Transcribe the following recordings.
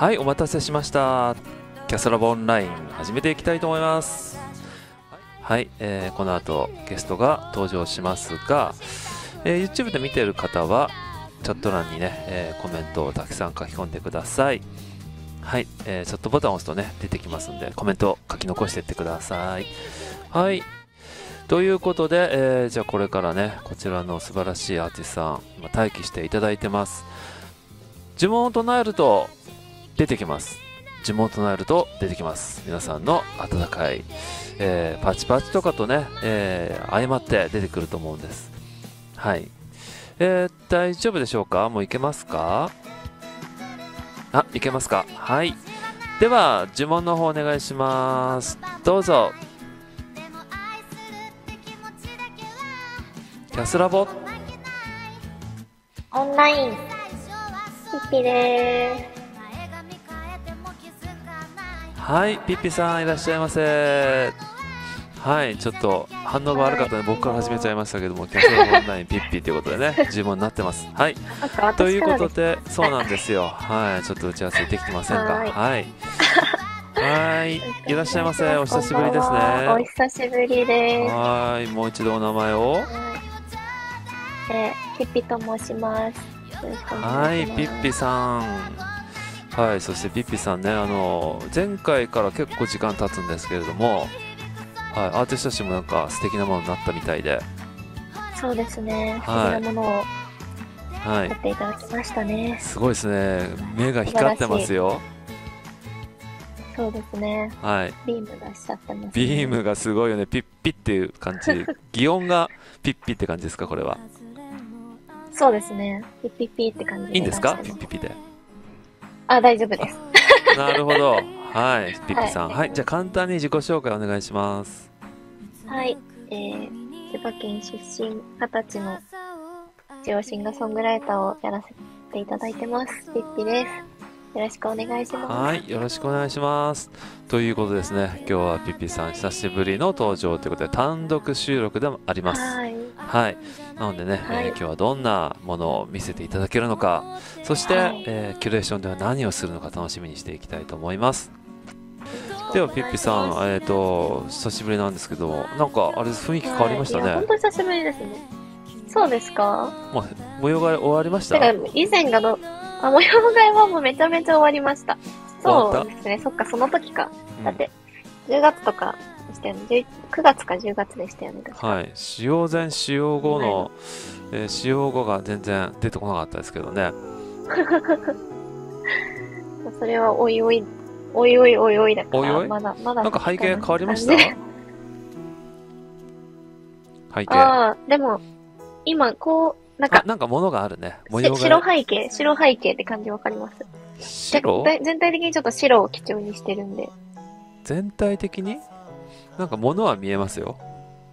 はい、お待たせしました。キャスラボオンライン始めていきたいと思います。はい、この後ゲストが登場しますが、YouTube で見ている方はチャット欄にね、コメントをたくさん書き込んでください。はい、チャットボタンを押すとね出てきますんで、コメントを書き残していってください。はい、ということで、じゃあこれからねこちらの素晴らしいアーティストさん今待機していただいてます。呪文を唱えると出てきます。呪文を唱えると出てきます。皆さんの温かい、パチパチとかとね、相まって出てくると思うんです。はい、大丈夫でしょうか。もういけますか。あ、いけますか。はい、では呪文の方お願いします。どうぞ。キャスラボオンライン、ピッピではい、ピッピさんいらっしゃいませ。はい、ちょっと反応が悪かったので僕から始めちゃいましたけども、キャスラボオンラインピッピということでね呪文になってます。はい、ということでそうなんですよ。はい、ちょっと打ち合わせできてませんか。はい、はい、いらっしゃいませ。お久しぶりですね。 お久しぶりです。 はい、もう一度お名前を。 ピッピと申します。 はい、ピッピさん。はい、そしてピッピさんね、前回から結構時間経つんですけれども、はい、アーティストとしてもなんか素敵なものになったみたいで。 そうですね、素はい、 敵なものをはい、 やっていただきましたね。 すごいですね。目が光ってますよ。 そうですね。はい。ビームがしちゃってます、ね。 ビームがすごいよね。ピッピっていう感じ。擬音がピッピって感じですか、これは。 そうですね。ピッピッピって感じで。 いいんですか、ピッピッピで。 あ、大丈夫です。 なるほど。はい、ピッピさん。はい、じゃあ簡単に自己紹介お願いします。 はい、千葉県出身、20歳の一応シンガーソングライターをやらせていただいてます。ピッピです。よろしくお願いします。 はい、よろしくお願いします。ということですね、今日はピッピさん久しぶりの登場ということで単独収録でもあります。はい、はい、なのでね、はい、今日はどんなものを見せていただけるのか、そして、はい、キュレーションでは何をするのか楽しみにしていきたいと思います。ではピッピさん、久しぶりなんですけど、なんかあれ雰囲気変わりましたね。 本当久しぶりですね。そうですか。 模様替え終わりました。 以前が模様替えはもうめちゃめちゃ終わりました。そうですね。そっか、その時か。だって、10月とかでしたよね。9月か10月でしたよね。 はい。使用前、使用後の、使用後が全然出てこなかったですけどね。 それはおいおいだから。 おいおいまだ。 なんか背景変わりました？背景。 ああ、でも、今、こう、 なんか物があるね。模様が。 白背景って感じわかります？ 白？ 全体的にちょっと白を基調にしてるんで。 全体的になんか物は見えますよ。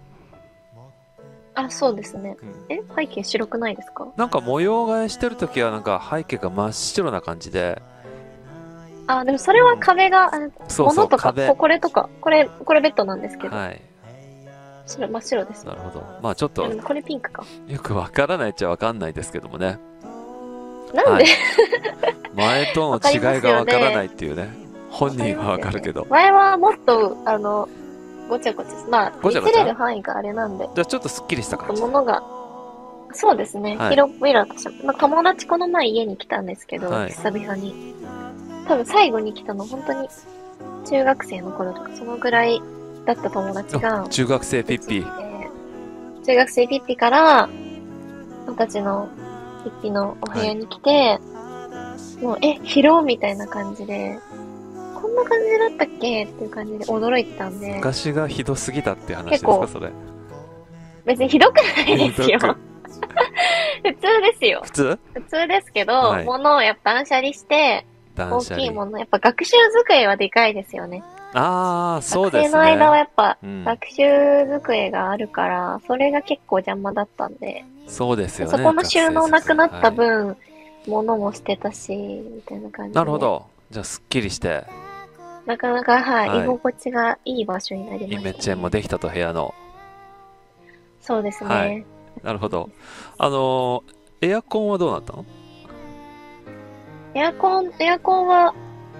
あ、そうですね。背景白くないですか？ なんか模様替えしてるときはなんか背景が真っ白な感じで。 あ、でもそれは壁が、物とか、これとか、これベッドなんですけど。はい。真っ白です。 なるほど。まあちょっと、 これピンクか。 よくわからないっちゃわかんないですけどもね。 なんで、 前との違いがわからないっていうね。本人はわかるけど。 前はもっと、ごちゃごちゃ。まあ、見せれる範囲があれなんで。 じゃあちょっとスッキリした感じ。 物が、そうですね。広々とした。友達この前家に来たんですけど、久々に。多分最後に来たの本当に中学生の頃とかそのぐらいだった友達が中学生ピッピ中学生ピッピから20歳のピッピのお部屋に来て、もう広みたいな感じでこんな感じだったっけっていう感じで驚いてたんで、 昔がひどすぎたって話ですか？それ別にひどくないですよ普通ですよ。普通ですけど、物をやっぱ断捨離して大きいもの。やっぱ学習机はでかいですよね。 ああ、そうですね。 学生の間はやっぱ、学習机があるから、それが結構邪魔だったんで。 そうですよね。 そこの収納なくなった分、物も捨てたし、みたいな感じで。 なるほど。じゃあ、すっきりして。 なかなか、居心地がいい場所になりました。 イメチェンもできたと、部屋の。 そうですね。 なるほど。エアコンはどうなったの？ エアコンは、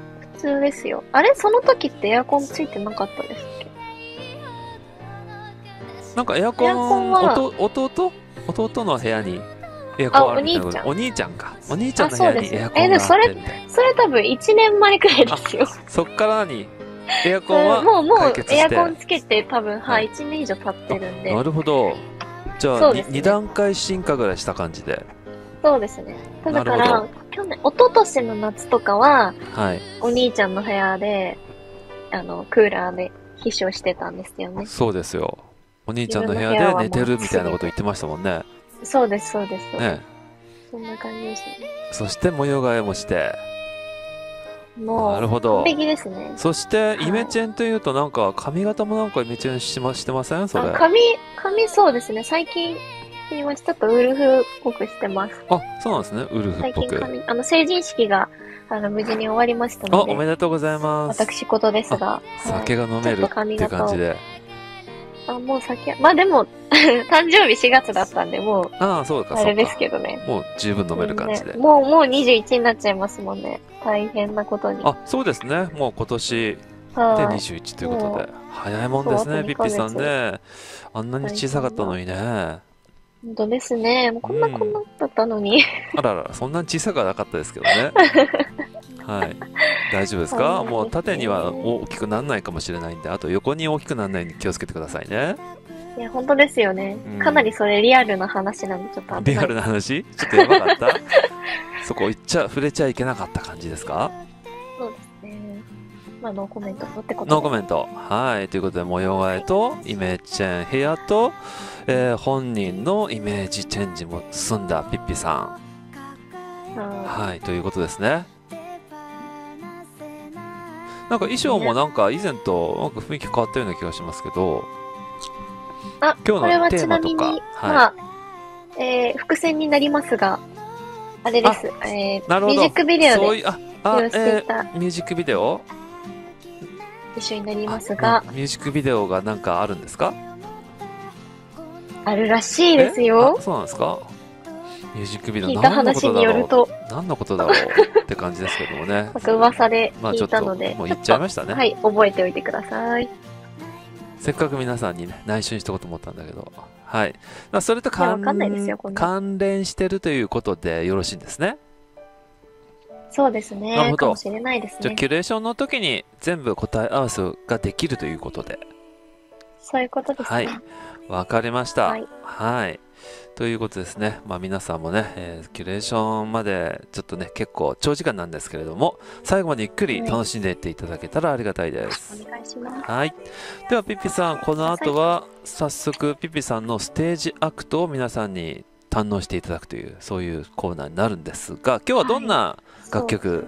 通ですよ。あれその時ってエアコンついてなかったですっけ？ なんかエアコエアコンン、 は弟の部屋にエアコンあるみたいなこと。 あお兄ちゃんか。お兄ちゃんの部屋にエアコンでがあそれってみたいな。 それ多分1年前くらいですよ。 そっから何エアコンはもう解決して。 エアコンつけて多分、 ははい、1年以上経ってるんで。 なるほど。じゃあ、 そうですね 2段階進化ぐらいした感じで。 そうですね。だかなるほら、去年、一昨年の夏とかは、 はい。 お兄ちゃんの部屋で、クーラーで秘書してたんですよね。 そうですよ。お兄ちゃんの部屋で寝てるみたいなこと言ってましたもんね。 そうです、そうです。 ね。 そんな感じですね。 そして模様替えもして。 もう、 なるほど。 完璧ですね。 そして、 いイメチェンというとなんか髪型もなんかイメチェンしてませんそれ。 髪そうですね。最近、今ちょっとウルフっぽくしてます。 あ、そうなんですね。ウルフっ最ぽく。 近成人式が、無事に終わりましたので。 おめでとうございます。 私事ですが。 酒が飲めるって感じで。 もう酒、まあでも、誕生日4月だったんで、もう、 そうか、 あれですけどね。 もう十分飲める感じで。 もう21になっちゃいますもんね。大変なことに。 そうですね。もう今年で21ということで。早いもんですね、ピッピさんね。あんなに小さかったのにね。 本当ですね。もうこんなだったのに。 あらら、そんなに小さくはなかったですけどね。はい。大丈夫ですか？もう縦には大きくならないかもしれないんで、あと横に大きくならないように気をつけてくださいね。 いや、本当ですよね。かなりそれリアルな話なんで、ちょっとリアルな話？ちょっとやばかったそこ触れちゃいけなかった感じですか？ そうですね。まあ、ノーコメントってことで。 ノーコメント。はい。ということで、模様替えと、イメチェン、部屋と、本人のイメージチェンジも済んだピッピさん。はい。ということですね。なんか衣装もなんか以前となんか雰囲気変わったような気がしますけど、今日のテーマとか、 まあ、伏線になりますが、あれです。 なるほど。 ミュージックビデオでミュージックビデオ一緒になりますが、 ミュージックビデオがなんかあるんですか？ あるらしいですよ。 そうなんですか？ミュージックビデオ聞いた話によると何のことだろうって感じですけどもね。 噂で聞いたので、 もう言っちゃいましたね。 はい、覚えておいてください。 せっかく皆さんにね、内緒にしとこうと思ったんだけど。はい。それと関連してるということでよろしいんですね。 そうですね。なるほど。かもしれないですね。 じゃあ、キュレーションの時に全部答え合わせができるということで。 そういうことですね。 はい。わかりました。はい。ということですね。まあ皆さんもね、キュレーションまでちょっとね、結構長時間なんですけれども、最後までゆっくり楽しんでいっていただけたらありがたいです。 お願いします。 はい。では、ピッピさん、この後は早速、ピッピさんのステージアクトを皆さんに堪能していただくという、そういうコーナーになるんですが、今日はどんな楽曲、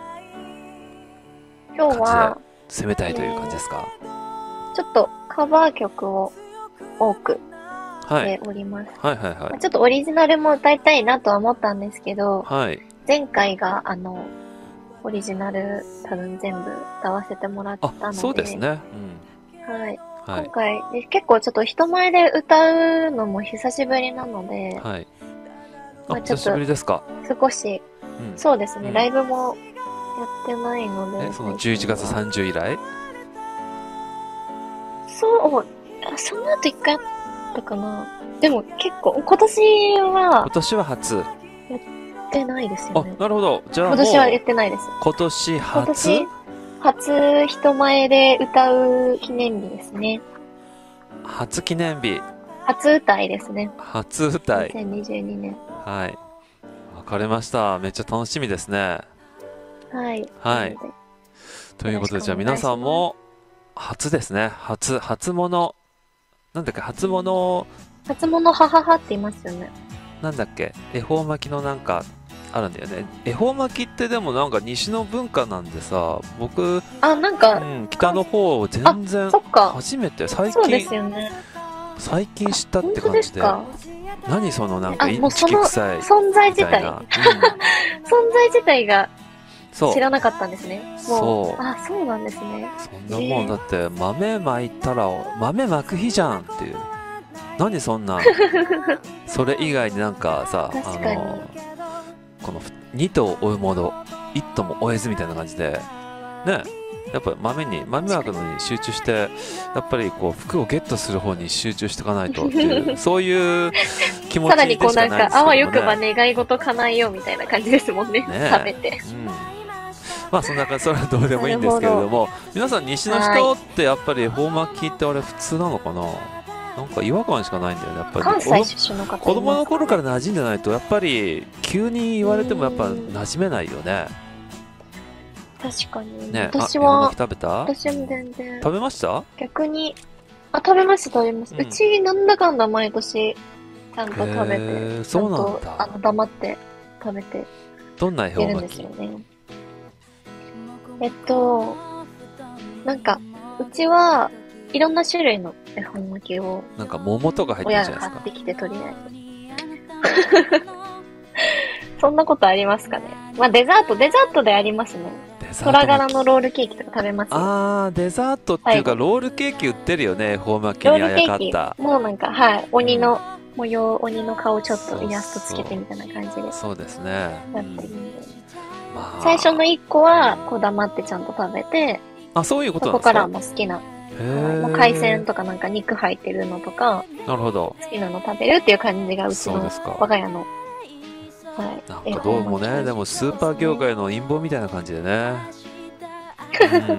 今日は攻めたいという感じですか？ ちょっとカバー曲を多くしております。 はいはいはい。 ちょっとオリジナルも歌いたいなとは思ったんですけど、 はい、 前回がオリジナル多分全部歌わせてもらったので。 そうですね。 うん、はい。今回、結構ちょっと人前で歌うのも久しぶりなので、 はい。久しぶりですか？ 少し、そうですね、ライブもやってないので。 その11月30以来？ その後一回あったかな。でも結構、今年は初。 やってないですよね。 なるほど。じゃあ今年はやってないです。 今年初人前で歌う記念日ですね。 初記念日。 初歌いですね。 初歌い。 2022年。 はい。わかりました。めっちゃ楽しみですね。 はい。 はい。ということで、じゃあ皆さんも、初ですね。初物。なんだっけ、初物はははって言いますよね。 なんだっけ、恵方巻きのなんか、あるんだよね。恵方巻きってでもなんか西の文化なんでさ、僕、 なんか、 北の方全然、初めて、最近、 そうですよね。 最近知ったって感じで。何そのなんか、 もうその存在自体。存在自体が知らなかったんですね。そう。そうなんですね。 そんなもんだって、豆巻いたら、豆巻く日じゃんっていう。何そんな、それ以外になんかさ、この2頭追うもの、1頭も追えずみたいな感じで、 ね、やっぱ豆まくのに集中して、やっぱりこう服をゲットする方に集中していかないとっていうそういう気持ちさらにこうなんか、あわよくばね。 願い事叶えようみたいな感じですもんね。 ね食べて。 まあそんな感じ、それはどうでもいいんですけれども、皆さん西の人ってやっぱり恵方巻きってあれ普通なのかな。なんか違和感しかないんだよね、やっぱり。 関西出身の方いますかね。 子供の頃から馴染んでないと、やっぱり急に言われてもやっぱ馴染めないよね。 確かに。 ね、 私恵方は巻き食べた？ 私も全然。 食べました？ 逆に、食べました、食べました。うち、なんだかんだ毎年、ちゃんと食べて、 そうなんだ。 黙って食べて、 どんな恵方巻き？ るんですよね。なんか、うちは、いろんな種類の恵方巻きを、 なんか桃とか入ってる親じゃないですか。 が買ってきて、とりあえず。そんなことありますかね。まあ、デザートでありますね。虎柄のロールケーキとか食べますよ。 あー、デザートっていうか、ロールケーキ売ってるよね、恵方巻きにあやかった。 もうなんか、はい、鬼の模様、鬼の顔ちょっとイラストつけてみたいな感じで。 そうですね。 やってるんで。最初の1個は、こう黙ってちゃんと食べて、 あ、そういうことなんですか？ そこからはもう好きな。もう海鮮とかなんか肉入ってるのとか、 なるほど。 好きなの食べるっていう感じがうちの我が家の。はい。 なんかどうもね、でもスーパー業界の陰謀みたいな感じでね。 確か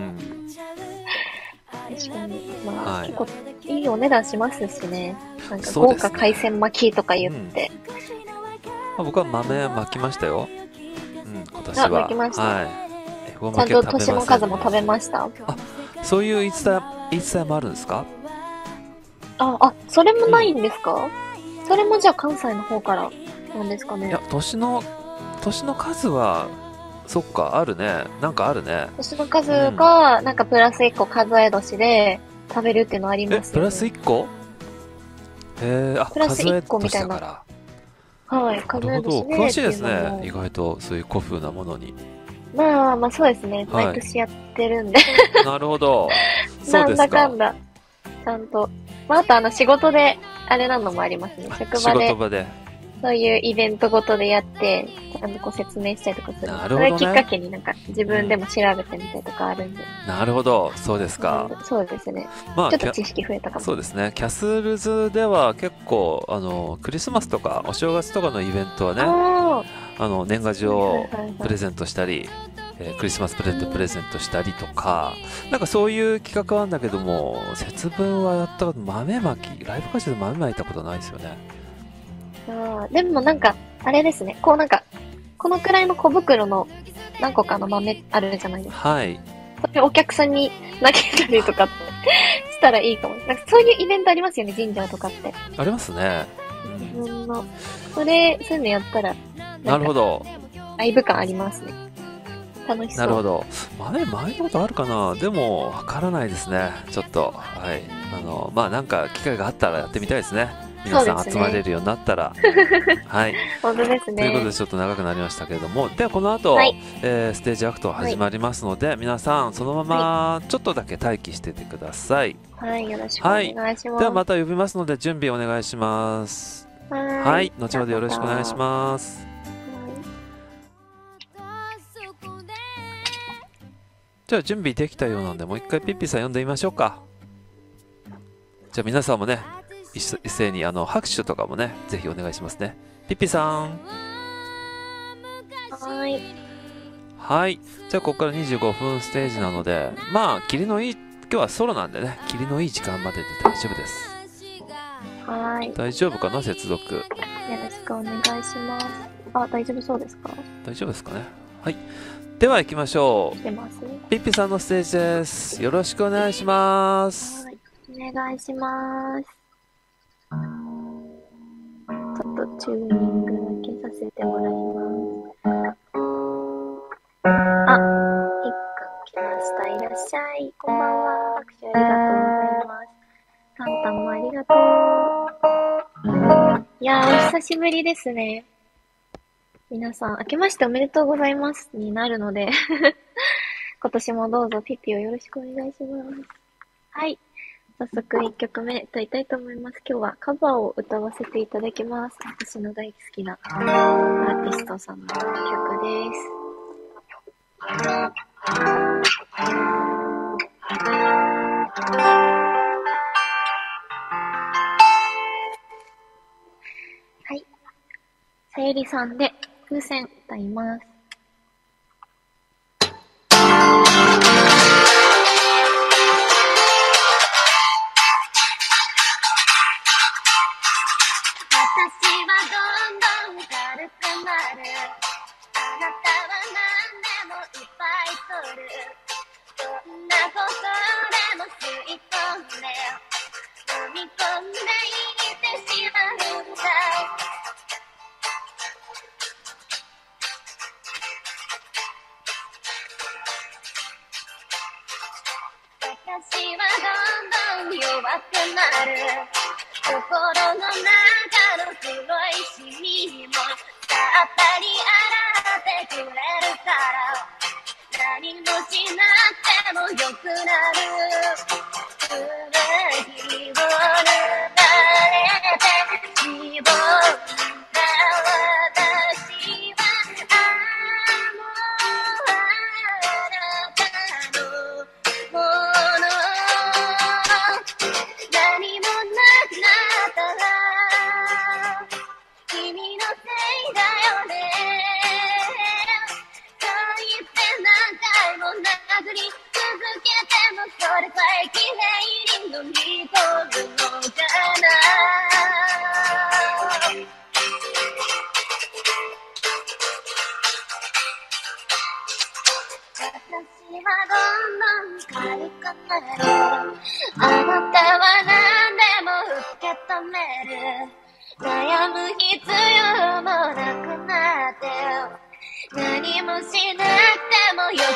に。まあ、結構いいお値段しますしね。なんか豪華海鮮巻きとか言って。 僕は豆巻きましたよ。今年は。 巻きました。 はい。 ちゃんと年も数も食べました。 あ、そういう言い伝えもあるんですか？ それもないんですか？それもじゃあ関西の方からなんですかね。 いや、年の数は、そっか、あるね。なんかあるね。 年の数が、なんかプラス1個数え年で食べるっていうのありますよね。 プラス1個？ プラス1個みたいな。はい、数え年で。 詳しいですね。意外とそういう古風なものに。 まあそうですね。毎年やってるんで。 なるほど。 なんだかんだ。ちゃんと。あと仕事で、あれなのもありますね。職場で。そういうイベントごとでやって、ちゃんとこう説明したりとかする。 なるほどね。 それきっかけになんか自分でも調べてみたりとかあるんで。 なるほど。そうですか。 そうですね。まあ、ちょっと知識増えたかも。 そうですね。キャスルズでは結構、クリスマスとかお正月とかのイベントはね、年賀状をプレゼントしたり、クリスマスプレゼントしたりとか、なんかそういう企画はあるんだけども、節分はやったこと、豆巻き、ライブ会場で豆巻いたことないですよね。 でもなんか、あれですね。こうなんか、このくらいの小袋の何個かの豆あるじゃないですか。 はい。 それお客さんに投げたりとかってしたらいいかも。なんかそういうイベントありますよね、神社とかって。 ありますね。 そういうのやったら、 なるほど。 ライブ感ありますね。楽しそう。 なるほど。豆巻いたことあるかな？でも、わからないですね。ちょっと。はい。まあなんか機会があったらやってみたいですね。皆さん集まれるようになったら。はい。 本当ですね。 ということでちょっと長くなりましたけれども、ではこの後、ステージアクト始まりますので、皆さんそのままちょっとだけ待機しててください。 はい、よろしくお願いします。 ではまた呼びますので準備お願いします。はい、後ほどよろしくお願いします。じゃあ準備できたようなので、もう一回ピッピさん呼んでみましょうか。じゃあ皆さんもね、一斉に拍手とかもね、ぜひお願いしますね。ピッピさん。 はい。 はい。じゃあここから25分ステージなので、まあ、今日はソロなんでね、霧のいい時間までで大丈夫です。 はい。 大丈夫かな、接続。よろしくお願いします。大丈夫そうですか？ 大丈夫ですかね。はい。では行きましょう。 出ますね。 ピッピさんのステージです。よろしくお願いします。 はい。お願いします。ちょっとチューニングだけさせてもらいます。いっくん来ました。いらっしゃい。こんばんは。拍手ありがとうございます。タンタンもありがとう。いやー、お久しぶりですね。皆さん、明けましておめでとうございますになるので、今年もどうぞピッピをよろしくお願いします。はい。早速1曲目歌いたいと思います。今日はカバーを歌わせていただきます。私の大好きなアーティストさんの曲です。 えりさんで風船歌います。私はどんどん軽くなる。あなたは何でもいっぱい取る。どんなことでも吸い込んで飲み込んでいってしまうんだ。私はどんどん弱くなる。心の中の黒いシミもさっぱり洗ってくれるから、何もしなくてもよくなる。古着を脱がれてしぼんだ私はもうあなたのもの。何もなくなったら君のせいだよね。そう言って何回も殴り続けてもそれさえ綺麗に飲み込むのかな。私はどんどん軽くなる。あなたは何でも受け止める。悩む必要もなくなって何もしなくてもよくなる。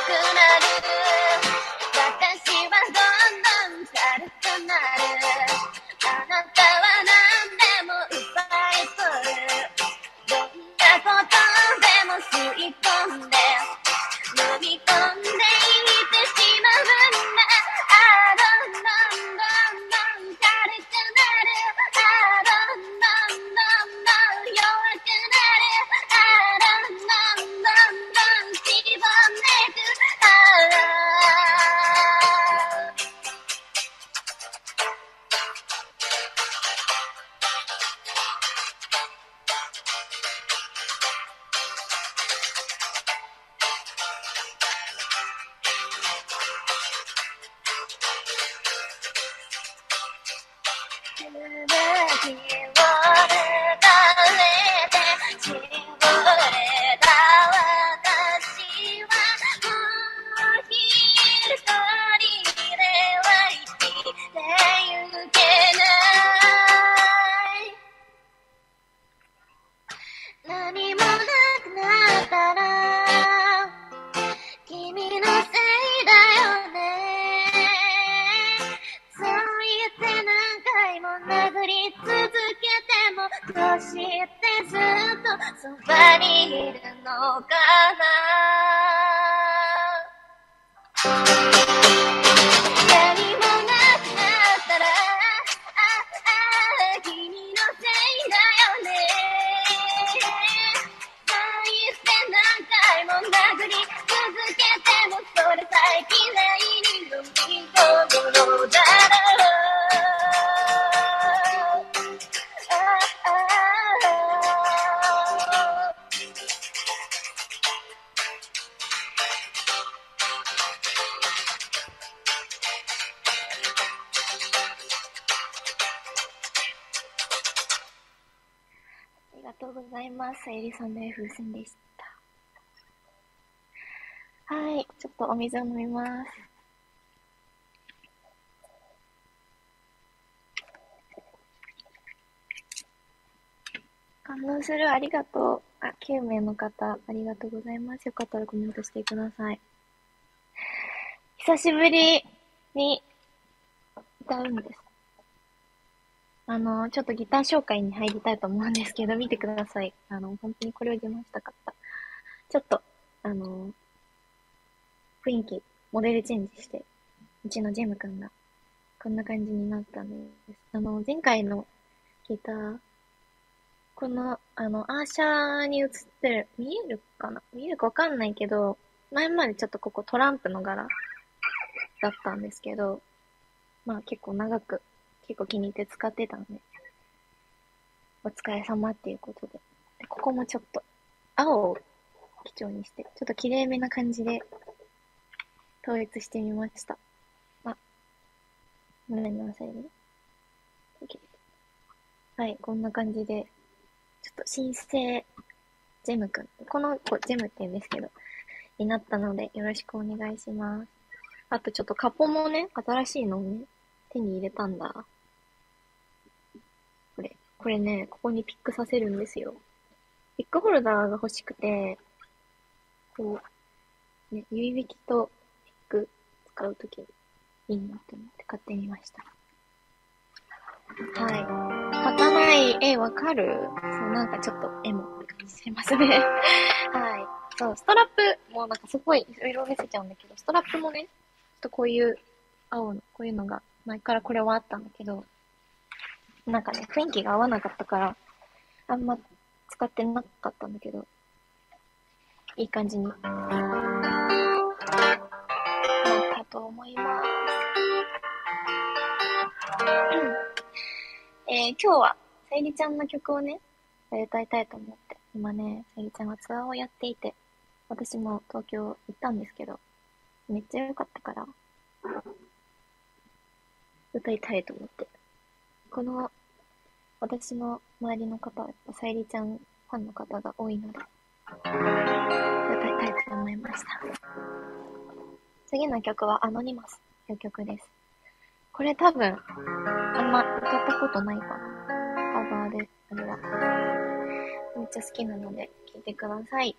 私はどんどん軽くなる。あなたは何でも奪い取る。どんなことでも吸い込んで飲み込んでいってしまうんだ。どんどんどんどん軽くなる。どんどんどんどん弱くなる。どんどんどんどんしぼんでいく。吹雪を抜かれて絞れた私はもう一人では生きてゆけない。何もなくなったら君のせいだよね。そう言って何回も殴り続けてもどうしてずっとそばにいるのかな。何もなくなったら君のせいだよね。そう言って何回も殴り続けてもそれさえ綺麗に飲み込むのだろう。ありがとうございます。えりさんの風船でした。はい、ちょっとお水を飲みます。反応する。ありがとう。9名の方、ありがとうございます。よかったらコメントしてください。久しぶりに歌うんです。ちょっとギター紹介に入りたいと思うんですけど、見てください。本当にこれを自慢したかった。ちょっと、雰囲気、モデルチェンジして、うちのジェム君が、こんな感じになったんです。前回のギター、この、アーシャーに映ってる、見えるかな見えるかわかんないけど、前までちょっとここトランプの柄だったんですけど、まあ結構長く、結構気に入って使ってたんで、お疲れ様っていうことで、 でここもちょっと青を基調にして、ちょっと綺麗めな感じで統一してみました。あ、ごめんなさいね。はい、こんな感じで、ちょっと新生ジェムくん、この子ジェムって言うんですけど、になったのでよろしくお願いします。あとちょっとカポもね、新しいのをね、手に入れたんだ。これね、ここにピックさせるんですよ。ピックホルダーが欲しくて、こう、ね、指引きとピック使うときにいいなと思って買ってみました。はい。描かない絵わかる？そう、なんかちょっと絵もって感じしますね。はい。そう、ストラップもなんかすごいいろいろ見せちゃうんだけど、ストラップもね、ちょっとこういう青の、こういうのが前からこれはあったんだけど、なんかね、雰囲気が合わなかったから、あんま使ってなかったんだけど、いい感じになったと思います。今日は、さゆりちゃんの曲をね、歌いたいと思って、今ね、さゆりちゃんはツアーをやっていて、私も東京行ったんですけど、めっちゃ良かったから、歌いたいと思って。この、私の周りの方は、やっぱさゆりちゃんファンの方が多いので、歌いたいと思いました。次の曲はアノニマスという曲です。これ多分、あんま歌ったことないかな。カバーで、あれは。めっちゃ好きなので、聴いてください。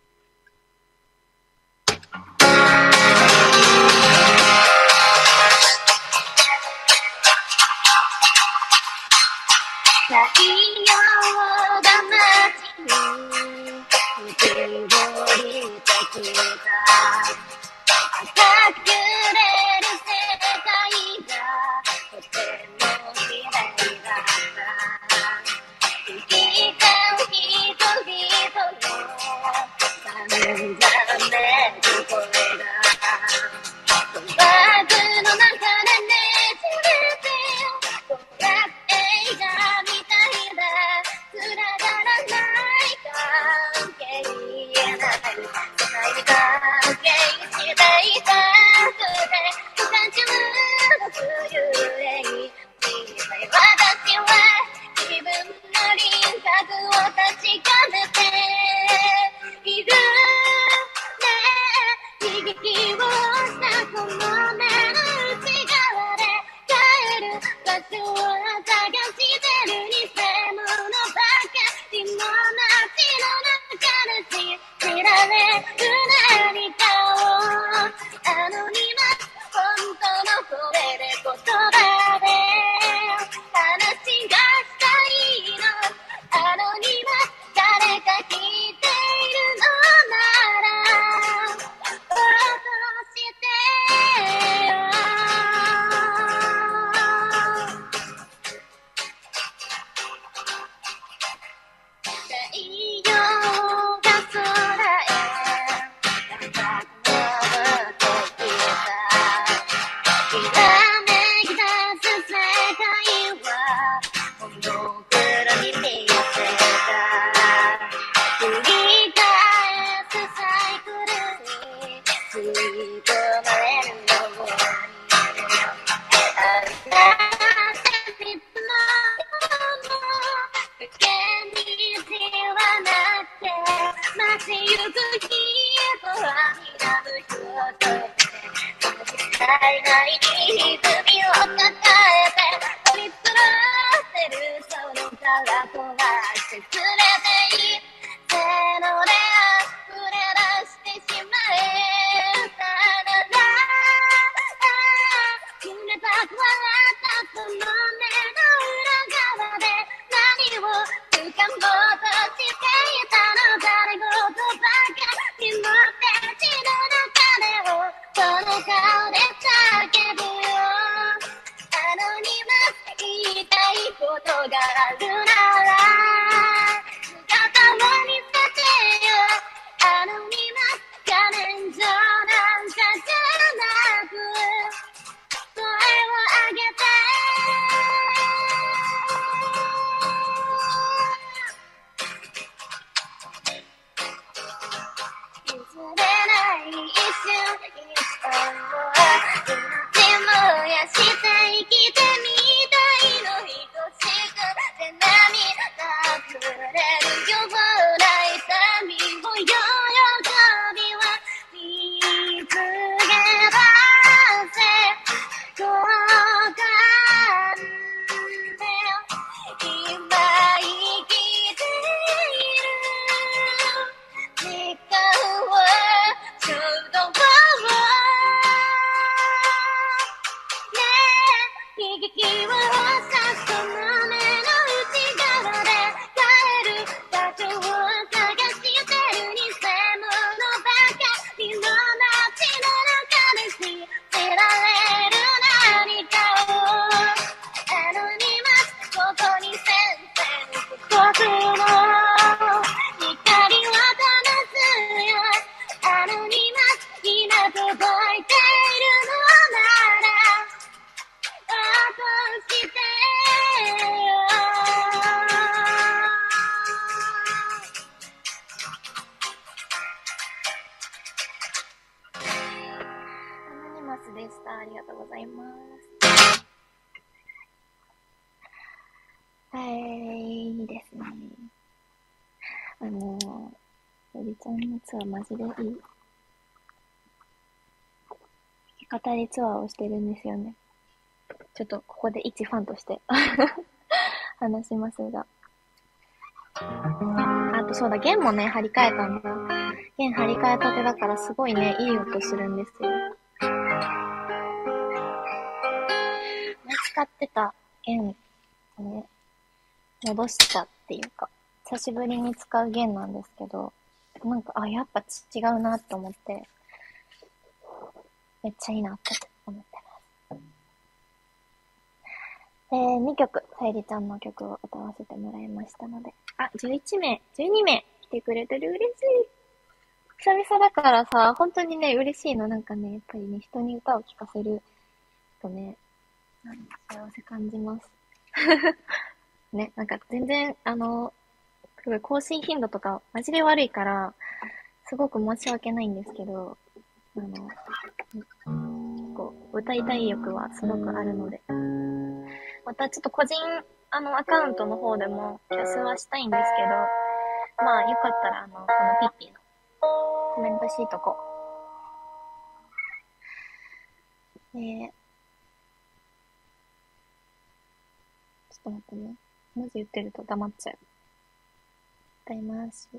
太陽が街に浮き降りてきた。隠れる世界がとても綺麗だった。生きた人々の散々めく声がバグの中でねじれてこれ映画みたいだ繋がらない関係言えない世界に関係していたくて不感情の冬へに小さい私は自分の輪郭を確かめている悲劇をしたこの目の内側で帰る場所を探してる偽物ばかりの街の中で知られる何かをあのには本当の声で言葉で話がしたいのあのには誰か聞いているのなら落としてよ太陽が空へ高く昇ってきたきらめき出す世界はモノクロに見せた繰り返すサイクルに吸い込まれるようにあなたにつの受け道はなくて街行く人は皆無表情でその実際ないに歪みを抱えて取り繕ってるその殻壊して連れていってので溢れ出してしまえたなら冷たく笑ったその目の裏側で何を掴もうとしていたの誰事ばかりのページの中でをその顔で叫ぶよあのには言いたいことがあるなら姿を見せてよあのには画面上なんかじゃなく声を上げて一瞬一緒命燃やして生きてみたいの等しくて涙溢れるような痛みも喜びは見つけ出せ交換で今生きている時間はちょうど悲劇を刺す胸の内側で帰る場所を探してる偽物ばかりの街の中で信じられる何かをアノニマスここに宣戦布告の光は灯すよアノニマス今届いているのならしてアノニマスでした。ありがとうございます。いいですね。おじちゃんのツアーマジでいい。弾き語りツアーをしてるんですよね。ちょっとここで一ファンとして話しますが。あとそうだ、弦もね、張り替えたんだ。弦張り替えたてだからすごいね、いい音するんですよ。使ってた弦をね、戻したっていうか、久しぶりに使う弦なんですけど、なんか、やっぱ違うなと思って、めっちゃいいなって思ってます。2曲、さゆりちゃんの曲を歌わせてもらいましたので。11名、12名来てくれてる。嬉しい。久々だからさ、本当にね、嬉しいの。なんかね、やっぱりね、人に歌を聴かせるとね、幸せ感じます。ね、なんか全然、すごい更新頻度とか、マジで悪いから、すごく申し訳ないんですけど、結構、歌いたい欲はすごくあるので。またちょっと個人、アカウントの方でも、キャスはしたいんですけど、まあ、よかったら、このピッピーのコメントしとこう。ちょっと待ってね。文字言ってると黙っちゃう。歌いました。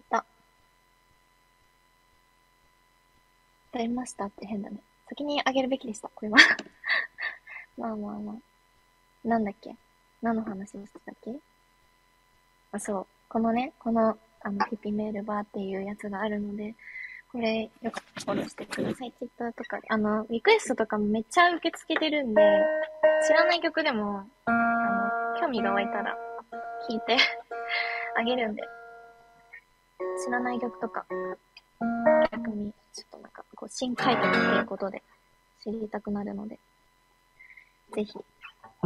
歌いましたって変だね。先にあげるべきでした、これは。まあ。なんだっけ？何の話をしてたっけ？そう。このピピメールバーっていうやつがあるので、これ、よかったらフォローしてください。ツイッターとかで。リクエストとかもめっちゃ受け付けてるんで、知らない曲でも、興味が湧いたら、聴いてあげるんで、知らない曲とか、逆に、ちょっとなんか、新開拓っていうことで、知りたくなるので、ぜひ、送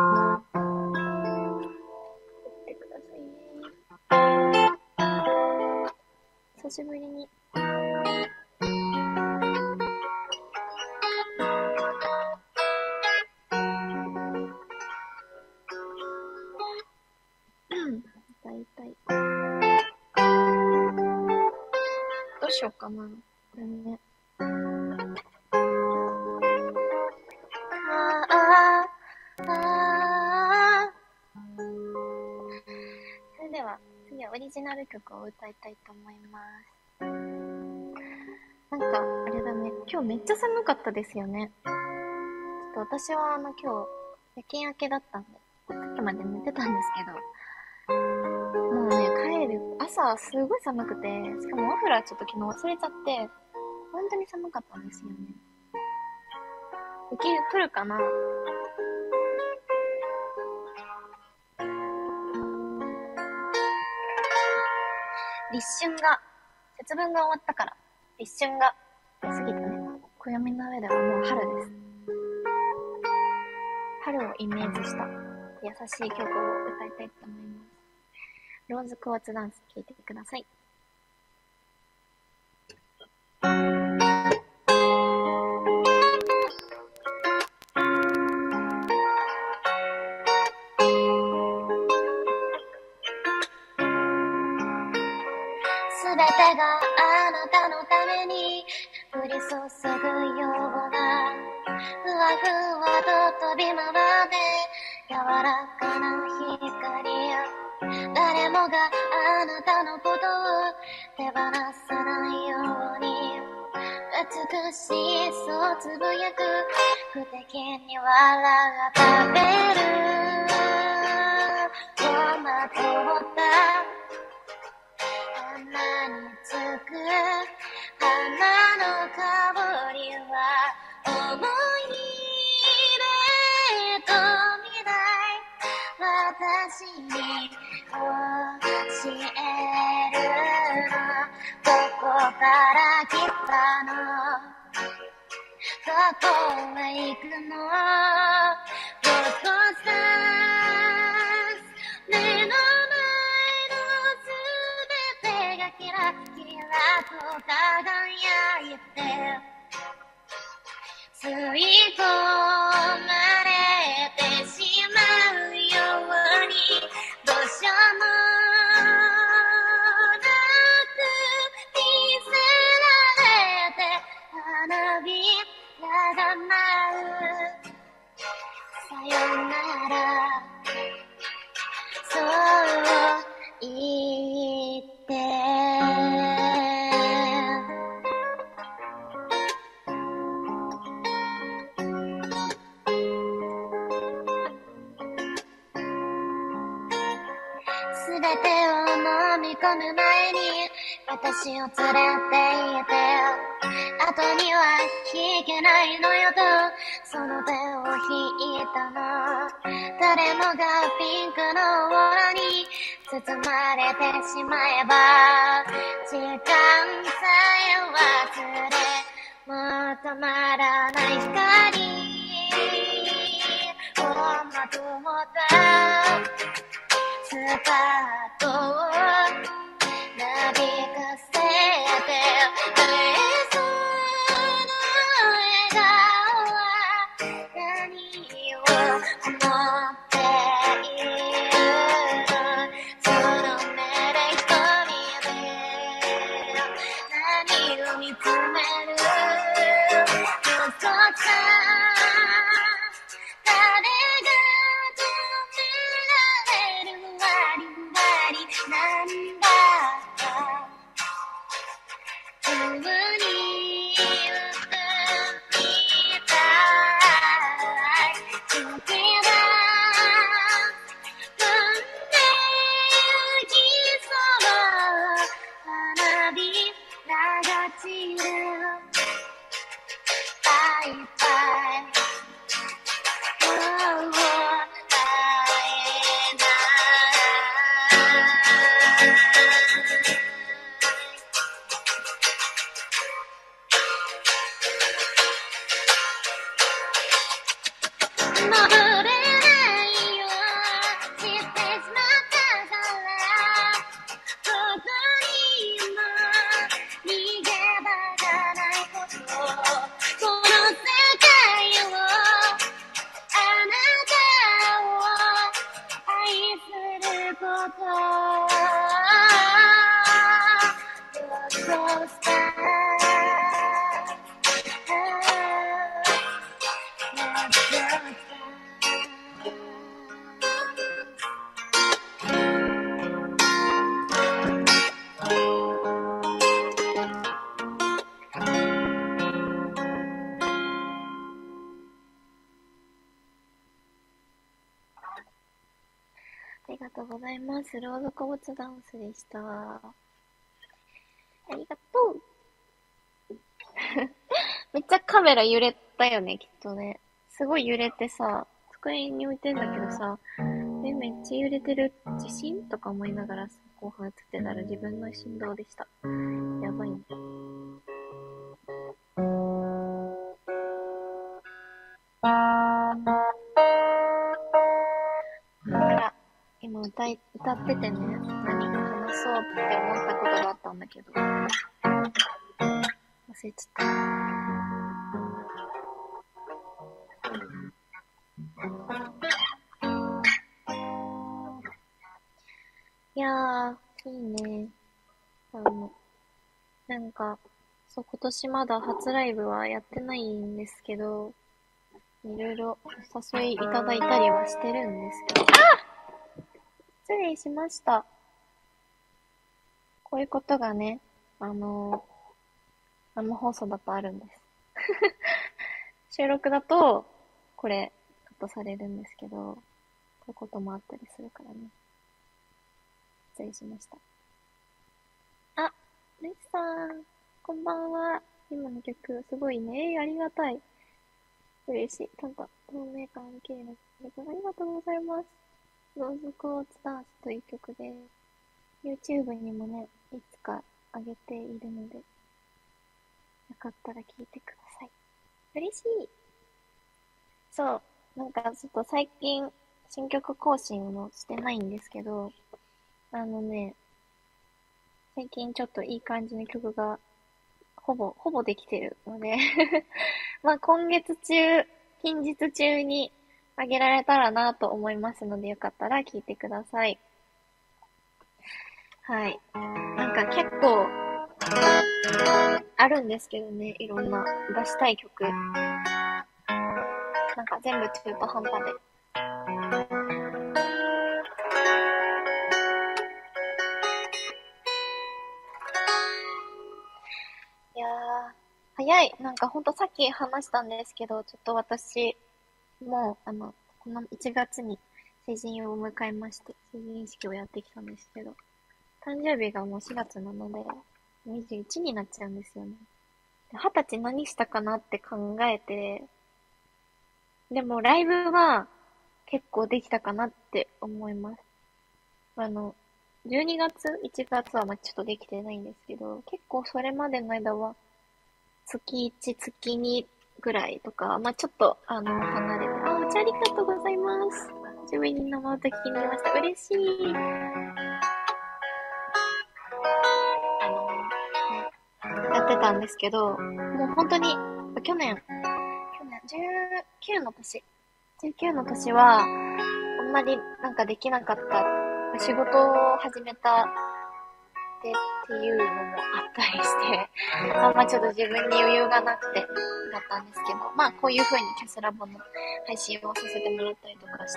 ってくださいね。久しぶりに。歌いたい。どうしようかな。これね。それでは、次はオリジナル曲を歌いたいと思います。なんか、あれだね。今日めっちゃ寒かったですよね。ちょっと私は今日、夜勤明けだったんで、さっきまで寝てたんですけど、もうね、帰る、朝すごい寒くて、しかもマフラーちょっと昨日忘れちゃって、本当に寒かったんですよね。雪降るかな？立春が、節分が終わったから、立春が過ぎたね。暦の上ではもう春です。春をイメージした優しい曲を歌いたいと思います。ローズクォーツダンス聴いてください。 ふわと飛び回って柔らかな光、誰もがあなたのことを手放さないように美しいそうつぶやく、不敵に笑ってべるをまとった花につく花の香りは思い出と未来、私に教えるの、どこから来たの、どこへ行くの、どこさ目の前のすべてがキラキラと輝いて吸い込まれてしまうように、どうしようもなく見せられて花びらが舞う、さよならそう言ってすべてを飲み込む前に私を連れて行って、後には引けないのよとその手を引いたの、誰もがピンクのオーラに包まれてしまえば時間さえ忘れ求まらない光をまとったスカートをなびかせて、その笑顔は何を思っているの、その目で瞳で何を見つめるの、そっち誰が止められる、割り割りなんだ急にみたい好きだ、飛んで行きそう花びらが散る、バイバイ戻れないよ知ってしまったからどこにも逃げ場がないこと、この世界をあなたを愛すること、どうしたありがとうございます。ロードコーツダンスでした。ありがとう。めっちゃカメラ揺れたよね、きっとね。すごい揺れてさ、机に置いてんだけどさ、めっちゃ揺れてる、地震とか思いながら後半映ってたら自分の振動でした。やばいね。だから今歌っててね、何か話そうって思ったことがあったんだけど、忘れちゃった。いやー、いいね。なんか、そう、今年まだ初ライブはやってないんですけど、 いろいろお誘いいただいたりはしてるんですけど。失礼しました。こういうことがね、生放送だとあるんです。収録だと、これ、カットされるんですけど、こういうこともあったりするからね。失礼しました。あ、レスさん、こんばんは。今の曲、すごいね。ありがたい。嬉しい。なんか、透明感綺麗な曲、ありがとうございます。ローズクォーツダンスという曲で、YouTube にもね、いつか上げているので、よかったら聴いてください。嬉しい。そう。なんかちょっと最近、新曲更新をしてないんですけど、最近ちょっといい感じの曲が、ほぼできてるのでまあ今月中、近日中にあげられたらなと思いますので、よかったら聴いてください。はい。なんか結構、あるんですけどね、いろんな出したい曲。なんか全部中途半端で。いやー、早い。なんかほんとさっき話したんですけど、ちょっと私、もう、この1月に成人を迎えまして、成人式をやってきたんですけど、誕生日がもう4月なので、21になっちゃうんですよね。20歳何したかなって考えて、でもライブは結構できたかなって思います。12月、1月はまあちょっとできてないんですけど、結構それまでの間は月1、月2ぐらいとか、まあちょっと離れて、お茶ありがとうございます。初めに生歌聞きに来ました。嬉しい。やってたんですけど、もう本当に、19の年、19の年は、あんまりなんかできなかった、仕事を始めたっていうのもあったりして、あんまちょっと自分に余裕がなくて、だったんですけど、まあこういう風にキャスラボの配信をさせてもらったりとかして、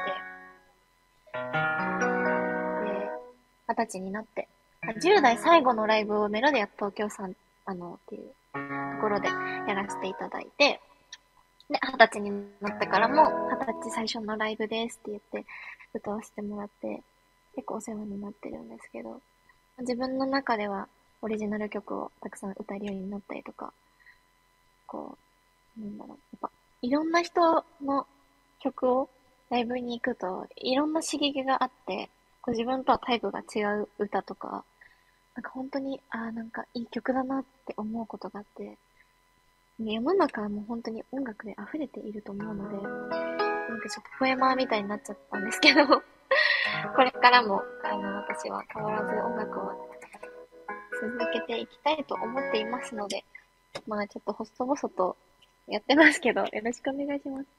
で、20歳になって、10代最後のライブをメロディア東京さん、っていうところでやらせていただいて、で、20歳になってからも、20歳最初のライブですって言って歌わせてもらって、結構お世話になってるんですけど、自分の中ではオリジナル曲をたくさん歌えるようになったりとか、こう、なんだろう、やっぱ、いろんな人の曲をライブに行くと、いろんな刺激があって、こう自分とはタイプが違う歌とか、なんか本当に、なんかいい曲だなって思うことがあって、世の中はもう本当に音楽で溢れていると思うので、なんかちょっとポエマーみたいになっちゃったんですけど、これからも、私は変わらず音楽を続けていきたいと思っていますので、まあちょっと細々とやってますけど、よろしくお願いします。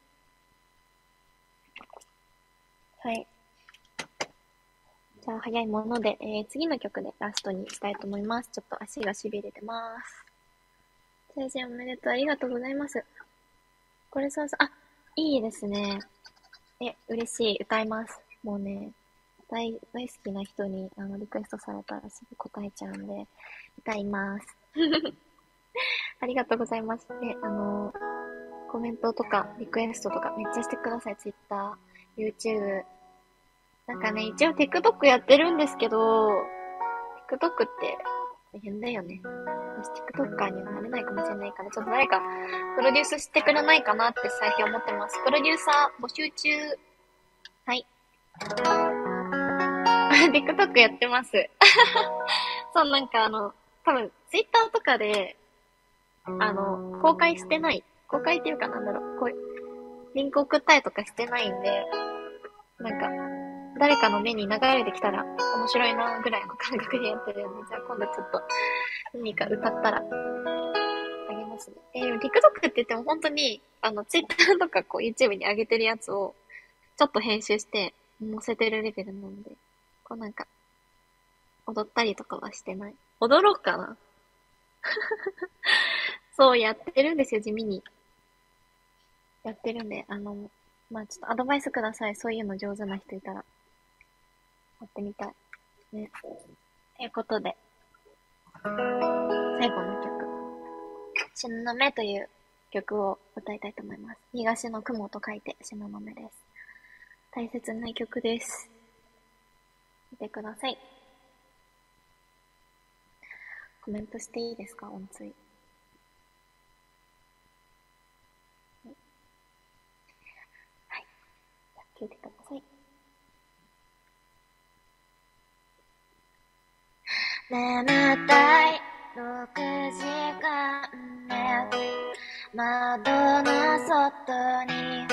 はい。じゃあ早いもので、次の曲でラストにしたいと思います。ちょっと足が痺れてます。成人おめでとう、ありがとうございます。これそうそう、いいですね。嬉しい、歌います。もうね、大好きな人にリクエストされたらすぐ答えちゃうんで、歌います。ありがとうございます。で、コメントとかリクエストとかめっちゃしてください。Twitter、YouTube。なんかね、一応 TikTok やってるんですけど、TikTok って大変だよね。私 TikToker にはなれないかもしれないから、ちょっと誰かプロデュースしてくれないかなって最近思ってます。プロデューサー募集中。はい。TikTok やってます。そう、なんか多分 Twitter とかで、公開してない。公開っていうかなんだろう、こういう、リンク送ったりとかしてないんで、なんか、誰かの目に流れてきたら面白いなぐらいの感覚でやってるんで、じゃあ今度ちょっと何か歌ったらあげますね。でも TikTok って言っても本当に、Twitter とかこう YouTube に上げてるやつをちょっと編集して載せてるレベルなので、こうなんか、踊ったりとかはしてない。踊ろうかな。そうやってるんですよ、地味に。 やってるんで、まあちょっとアドバイスください。そういうの上手な人いたら。やってみたい。ね。ということで、最後の曲。しののめという曲を歌いたいと思います。東の雲と書いて、しののめです。大切な曲です。見てください。コメントしていいですか？音追。はい。聞いてください。眠たい6時間ね、窓の外に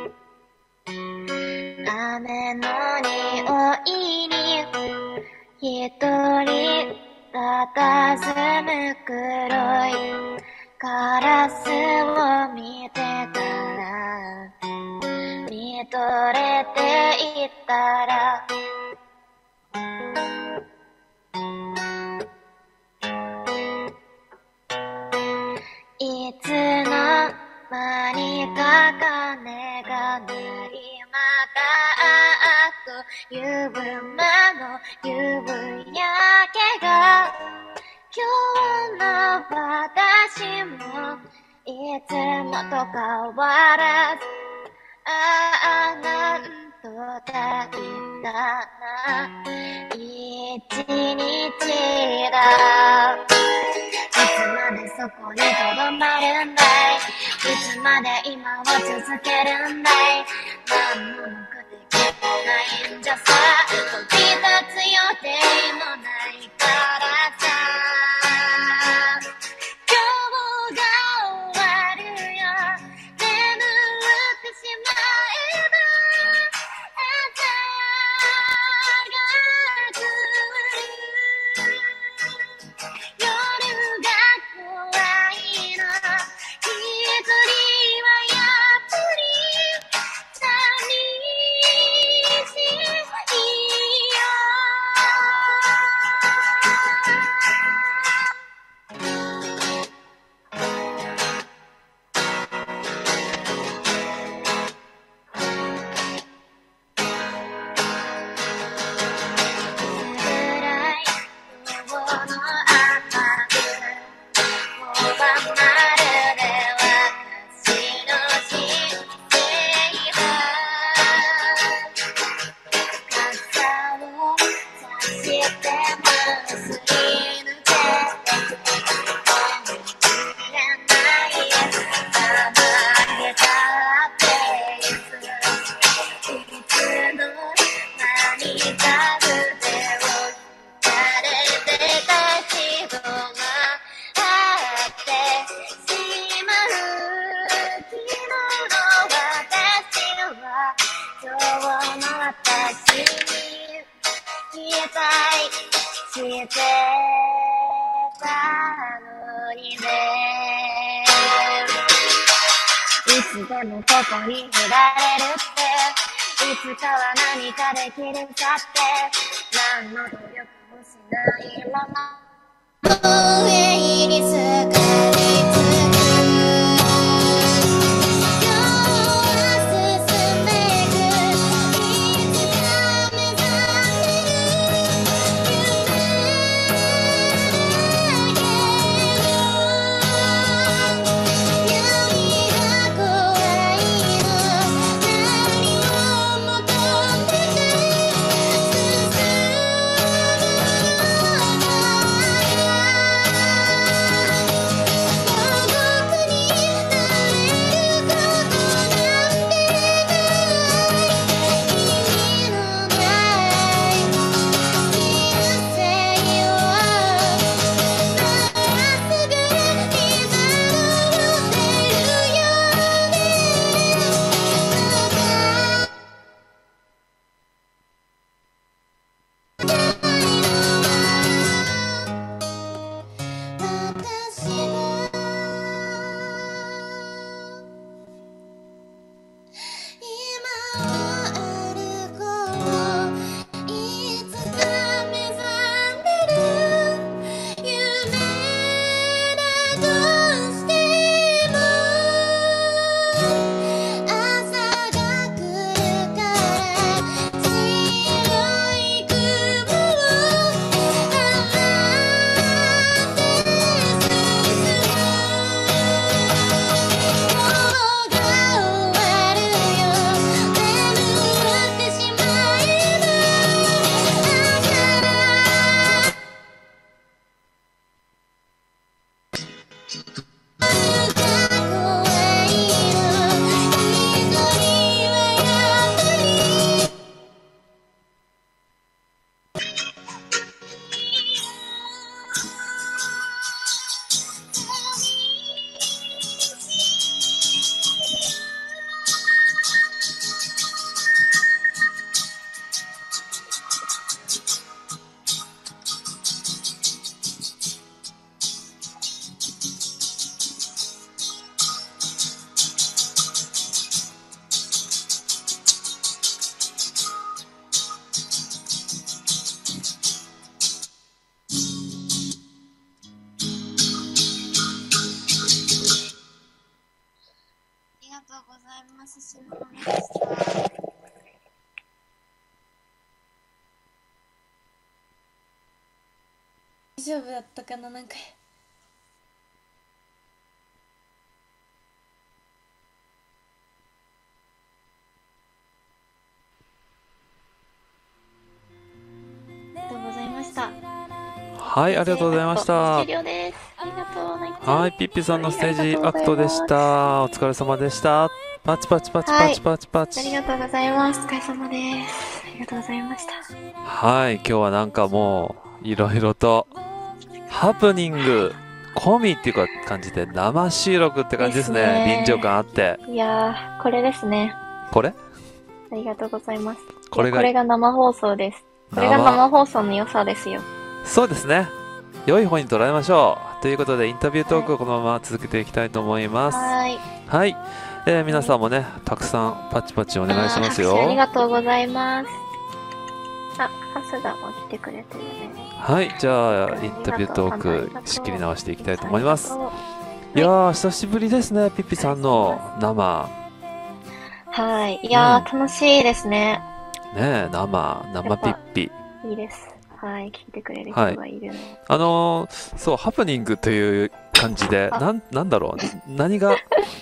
雨の匂いに一人佇む黒いカラスを見てたら、見とれていったら、いつの間にか鐘が鳴り、またという間の夕焼けが、今日の私もいつもと変わらず、ああなんと大切な一日だ。いつまでそこにとどまるんだい、いつまで今を続けるんだい、何の目的もないんじゃさ、飛び立つ予定もないからさ、今日が終わるよ、眠ってしまえば朝が来る、夜が怖いの、一人はやっぱり寂しいよ。暗い午後の雨具、もうまるで私の人生は傘を差してもすり抜けて見えない雨げたっていつの間にか腕を垂れてた人があってしまう、昨日の私は今日の私に期待してたのにね。いつでもここにいられるって、いつかは何かできるさって、何の努力もしないまま上にすがりつく、今日は進めく、いつか目覚める夢だけど、闇が怖いの、何を求めて進むのか、 とうございます。しのぶでした。大丈夫だったかな、なんか。ありがとうございました。 はい、ありがとうございました。 終了です。ありがとう。ナイツはい、ピッピさんのステージアクトでした。お疲れ様でした。パチパチパチパチパチパチ。 ありがとうございます。お疲れ様です。ありがとうございました。 はい、今日はなんかもう、いろいろと、ハプニング、込みっていうか感じで、生収録って感じですね。臨場感あって。 いやー、これですね。 これ？ ありがとうございます。 これが生放送です。これが生放送の良さですよ。 そうですね。良い方に捉えましょう。ということで、インタビュートークをこのまま続けていきたいと思います。 はい。 はい。皆さんもね、たくさんパチパチお願いしますよ。 ありがとうございます。あ、ハスダも来てくれてるね。 はい。じゃあ、インタビュートーク仕切り直していきたいと思います。いやー、久しぶりですね、ピッピさんの生。 はい。いやー、楽しいですね。 ねえ、生ピッピ。 いいです。はい、聞いてくれる人がいるの。そう、ハプニングという感じで、なんだろう、何が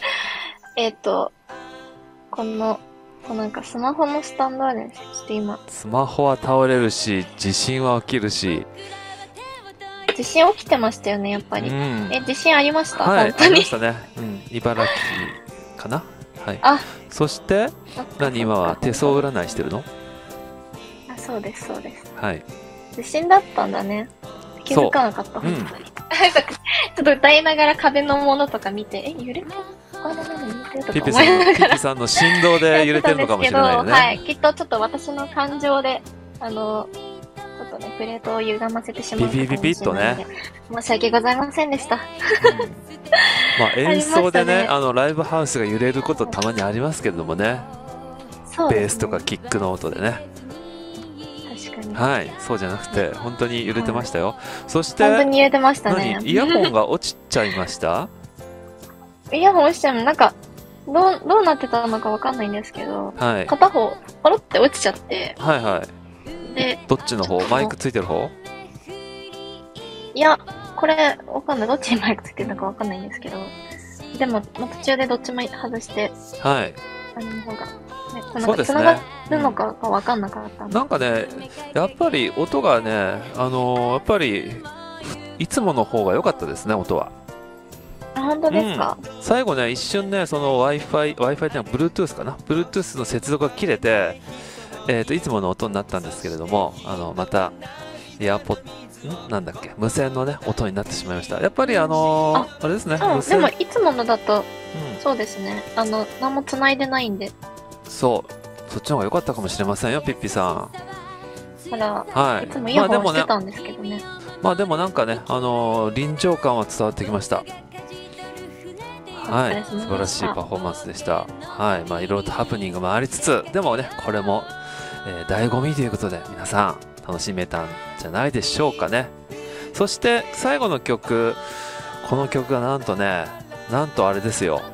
なんかスマホのスタンドあるんですよ。ちょっと今。 スマホは倒れるし、地震は起きるし。 地震起きてましたよね、やっぱり。地震ありました？ はい、 本当に。 ありましたね。茨城かな。はい。そして、今は手相占いしてるの？ そうです、そうです。 はい。 地震だったんだね。気づかなかった、本当に。ちょっと歌いながら壁のものとか見て、揺れてる？ ピピさんの振動で揺れてるのかもしれないよね。 はい。きっとちょっと私の感情で、ちょっとね、プレートを歪ませてしまったかもしれないので。 ビビビッとね。 申し訳ございませんでした。 まあ演奏でね、ライブハウスが揺れることたまにありますけれどもね。ベースとかキックの音でね。 確かに。 はい。そうじゃなくて、本当に揺れてましたよ。そして、 本当に揺れてましたね。 イヤホンが落ちちゃいました？ イヤホン落ちちゃうの、なんか、どうなってたのかわかんないんですけど、片方、ポロって落ちちゃって。 はいはい。で、どっちの方？マイクついてる方？ いや、これ、わかんない。どっちにマイクついてるのかわかんないんですけど、でも、途中でどっちも外して、 はい。 の方が、 そうですね。 繋がるのかがわかんなかった。 なんかね、やっぱり音がね、やっぱり、いつもの方が良かったですね、音は。 本当ですか？ 最後ね、一瞬ね、その Wi-Fi っていうのは Bluetooth かな Bluetooth の接続が切れて、いつもの音になったんですけれども、また、なんだっけ、無線のね、音になってしまいました。やっぱりあれですね。 でも、いつものだと、そうですね。何も繋いでないんで。 そう。そっちの方が良かったかもしれませんよ、ピッピさん。 はい。いつもイヤホンしてたんですけどね。 まあでもなんかね、臨場感は伝わってきました。はい、素晴らしいパフォーマンスでした。はい、まあいろいろとハプニングもありつつ、でもね、これも、醍醐味ということで皆さん楽しめたんじゃないでしょうかね。そして最後の曲、この曲がなんとあれですよ。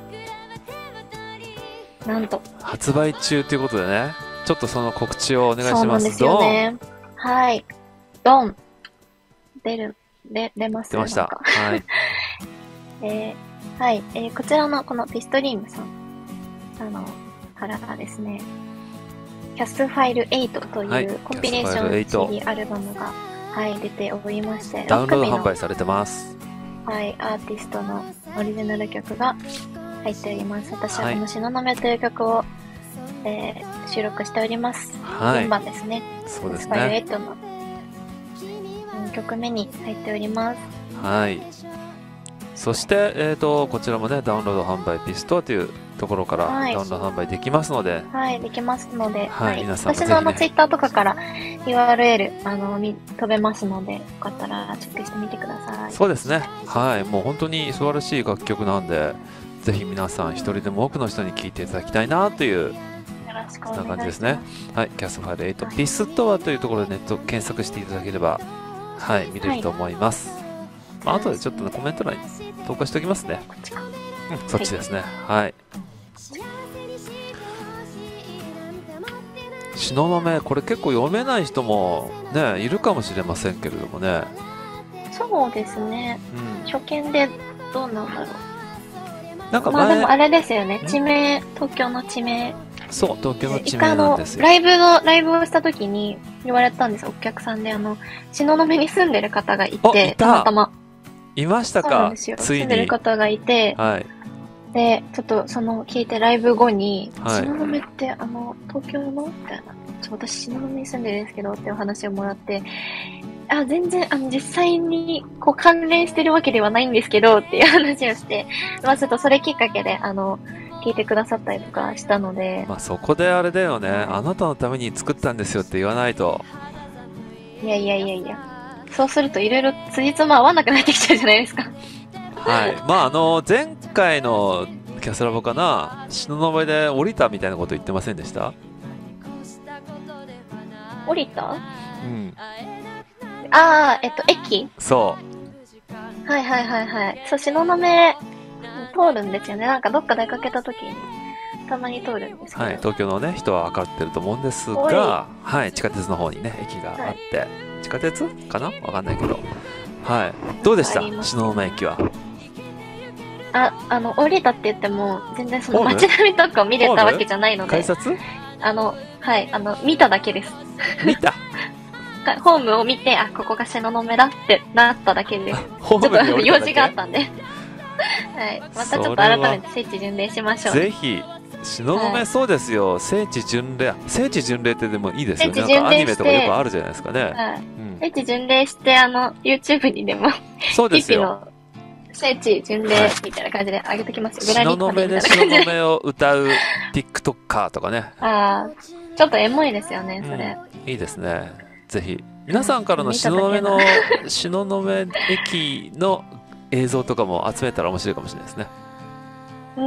なんと。 発売中ということでね、ちょっとその告知をお願いします。 そうなんですよね。はい。ドン。出ます。 出ました。はい。 はい。こちらのこのピストリームさん、からがですね、キャスファイル8というコンピレーション CD アルバムが、はい、出ておりまして、 ダウンロード販売されてます。 はい、アーティストのオリジナル曲が入っております。私はこの東雲という曲を、収録しております。 はい。 4番ですね。 そうですね。 キャスファイル8の4曲目に入っております。 はい。そして、こちらもね、ダウンロード販売ピストというところからダウンロード販売できますので。 はい、できますので、 はい、皆さんもぜひ、ね。私のツイッターとかから URL、飛べますので、よかったらチェックしてみてください。 そうですね。はい、もう本当に素晴らしい楽曲なんで、ぜひ皆さん一人でも多くの人に聴いていただきたいなという、そんな感じですね。はい、キャスファイル8、ピストアというところでネット検索していただければ、はい、見れると思います。まあ後でちょっとコメント欄に投下しておきますね。そっちですね。はい。 東雲、これ結構読めない人もねいるかもしれませんけれどもね。 そうですね。 うん、 初見でどうなんだろう。 なんかまあでもあ前、 れですよね。地名、東京の地名。 そう東京の地一回名なんですよ。 ライブをした時に言われたんですよ。お客さんで、東雲に住んでる方がいて、 あいたたまたま。 いましたか、 そうなんですよ。 つい住んでるに。 方がいて、 はいで、ちょっと聞いてライブ後に、 はい東雲って東京のみたいな。私、東雲に住んでるんですけどってお話をもらって、あ、全然、実際に、関連してるわけではないんですけど、っていう話をして、まあちょっとそれきっかけで、聞いてくださったりとかしたので、 まあそこであれだよね、あなたのために作ったんですよって言わないと。 いやいやいやいや。そうするといろいろ辻褄合わなくなってきちゃうじゃないですか。 はい、まあ前回のキャスラボかな、東雲で降りたみたいなこと言ってませんでした？ 降りた？ うん、 駅？ そはいはいはいはい。そう、東雲通るんですよね。なんかどっか出かけた時に、たまに通るんですう、 けど。 はい、東京のね人は分かってると思うんですが、はい、地下鉄の方にね駅があって、地下鉄かな、分かんないけど、はい、どうでした東雲駅は？ 降りたって言っても、全然そのホーム街並みとかを見れたわけじゃないので、 改札はい、見ただけです。 見たホームを見て、あ、ここが東雲だってなっただけです。 ホちょっとームに降りただけ用事があったんで。はい。またちょっと改めて聖地巡礼しましょう。 ぜひ東雲、 はい、 そうですよ、聖地巡礼、聖地巡礼ってでもいいですよね。 聖地巡礼してなんかアニメとかよくあるじゃないですかね。 はい。 うん、 聖地巡礼して、YouTube にでも、 そうですよ。 ピピの聖地巡礼みたいな感じで上げときますよ。 東雲で東雲を歌う TikToker とかね。 ああ、ちょっとエモいですよね、それ。 いいですね。ぜひ。皆さんからの東雲の、東雲駅の映像とかも集めたら面白いかもしれないですね。 うん。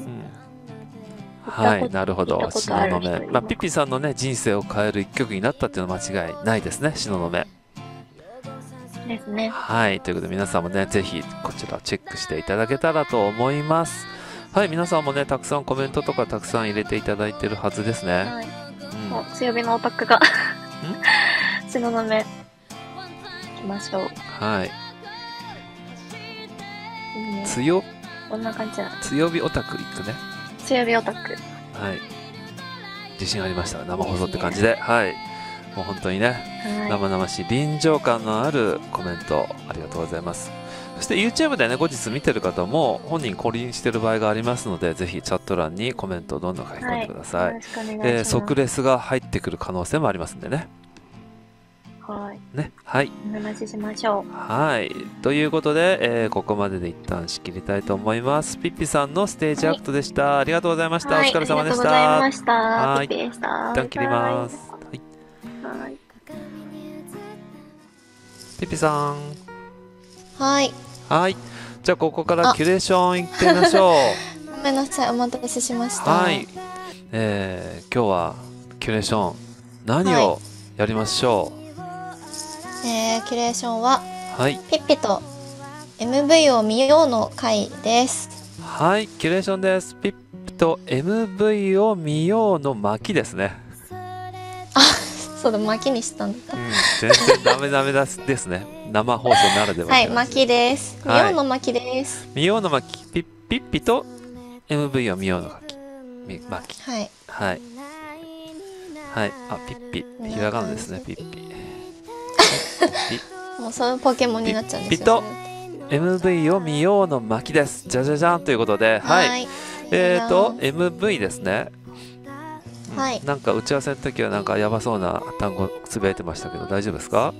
はい、なるほど。東雲。まあ、ピッピさんのね、人生を変える一曲になったっていうのは間違いないですね、東雲。 ですね。 はい、ということで皆さんもね、ぜひこちらチェックしていただけたらと思います。はい、皆さんもね、たくさんコメントとかたくさん入れていただいてるはずですね。 はい。強火のオタクが東雲行きましょう。 はい。 こんな感じなの。 強火オタクいくね。 強火オタク。 はい。自信ありました。生放送って感じで。はい。もう本当にね、生々しい臨場感のあるコメントありがとうございます。そして YouTube でね、後日見てる方も本人降臨してる場合がありますので、ぜひチャット欄にコメントをどんどん書き込んでください。 よろしくお願いします。 即レスが入ってくる可能性もありますんでね。 はい。 ね、はい。 お話ししましょう。 はい。ということで、ここまでで一旦仕切りたいと思います。ピッピさんのステージアクトでした。ありがとうございました。お疲れ様でした。ありがとうございました。 はい。 ピッピでした。 一旦切ります。はい。 はい。 ピッピさん。 はい。 はい。じゃあここからキュレーション行ってみましょう。 ごめんなさい、お待たせしました。 はい。今日はキュレーション何をやりましょう。 キュレーションは、 はい、 ピッピと MV を見ようの回です。 はい、キュレーションです。ピッピと MV を見ようの巻ですね。 あ、そうだ、巻にしたんだ。 全然ダメですね。生放送ならでは。 はい、巻です。見ようの巻です。 見ようの巻、ピッピと MV を見ようの巻。 はい。 はい。はい。あ、ピッピ。ひらがなですね、ピッピ。 もうそういうポケモンになっちゃうんですよ。ピッピと MV を見ようの巻です。じゃじゃじゃんということで、はい。MV ですね。 はい。 なんか打ち合わせの時はなんかやばそうな単語つぶやいてましたけど大丈夫ですか？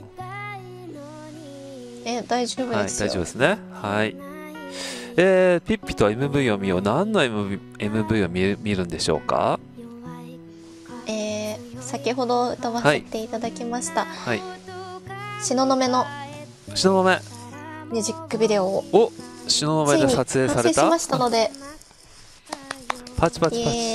大丈夫ですよ。 はい、大丈夫ですね。はい。ピッピと MV を見よう。何の MV を見るんでしょうか？ 先ほど歌わせていただきました。 はい。 東雲の東雲ミュージックビデオを東雲で撮影された。 完成しましたので、 パチパチパチ。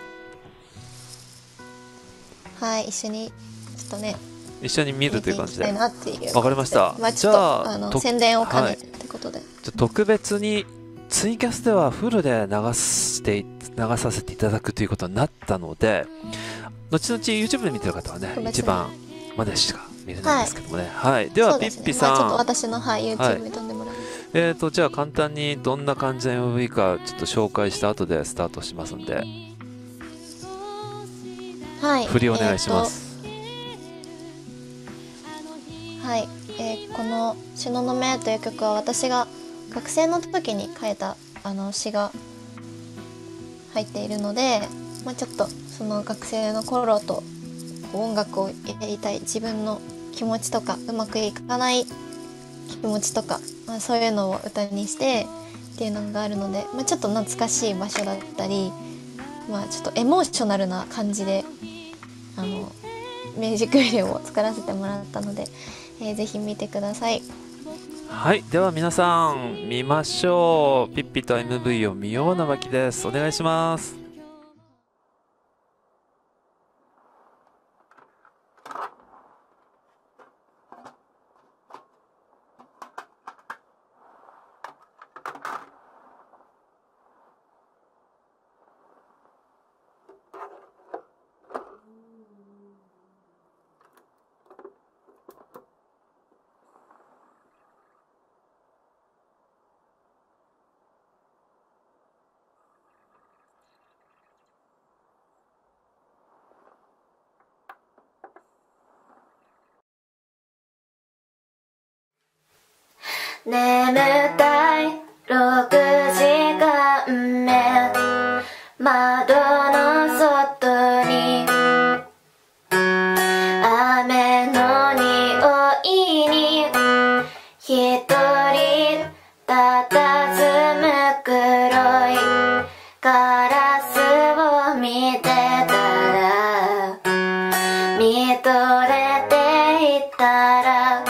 はい、一緒にちょっとね。 一緒に見るという感じで。 わかりました。 じゃあ宣伝を兼ねてってことで。 じゃ特別にツイキャスではフルで流して流させていただくということになったので、後々 YouTube で見てる方はね、1番までしか見れないんですけどもね。はい、ではピッピさん、 ちょっと私の、はい、YouTube に飛んでもらいます。 じゃあ簡単にどんな感じの MV かちょっと紹介した後でスタートしますんで、 はい、 振りお願いします。 はい、この「東雲」という曲は私が学生の時に書いた詩が入っているので、ちょっとその学生の頃と音楽をやりたい自分の気持ちとか、うまくいかない気持ちとか、そういうのを歌にしてっていうのがあるので、ちょっと懐かしい場所だったり、ちょっとエモーショナルな感じでミュージックビデオを作らせてもらったので、ぜひ見てください。 はい、では皆さん見ましょう。ピッピと MV を見ようなわけです。お願いします。 眠たい6時間目、窓の外に雨の匂いに一人佇む黒いガラスを見てたら、見とれていたら、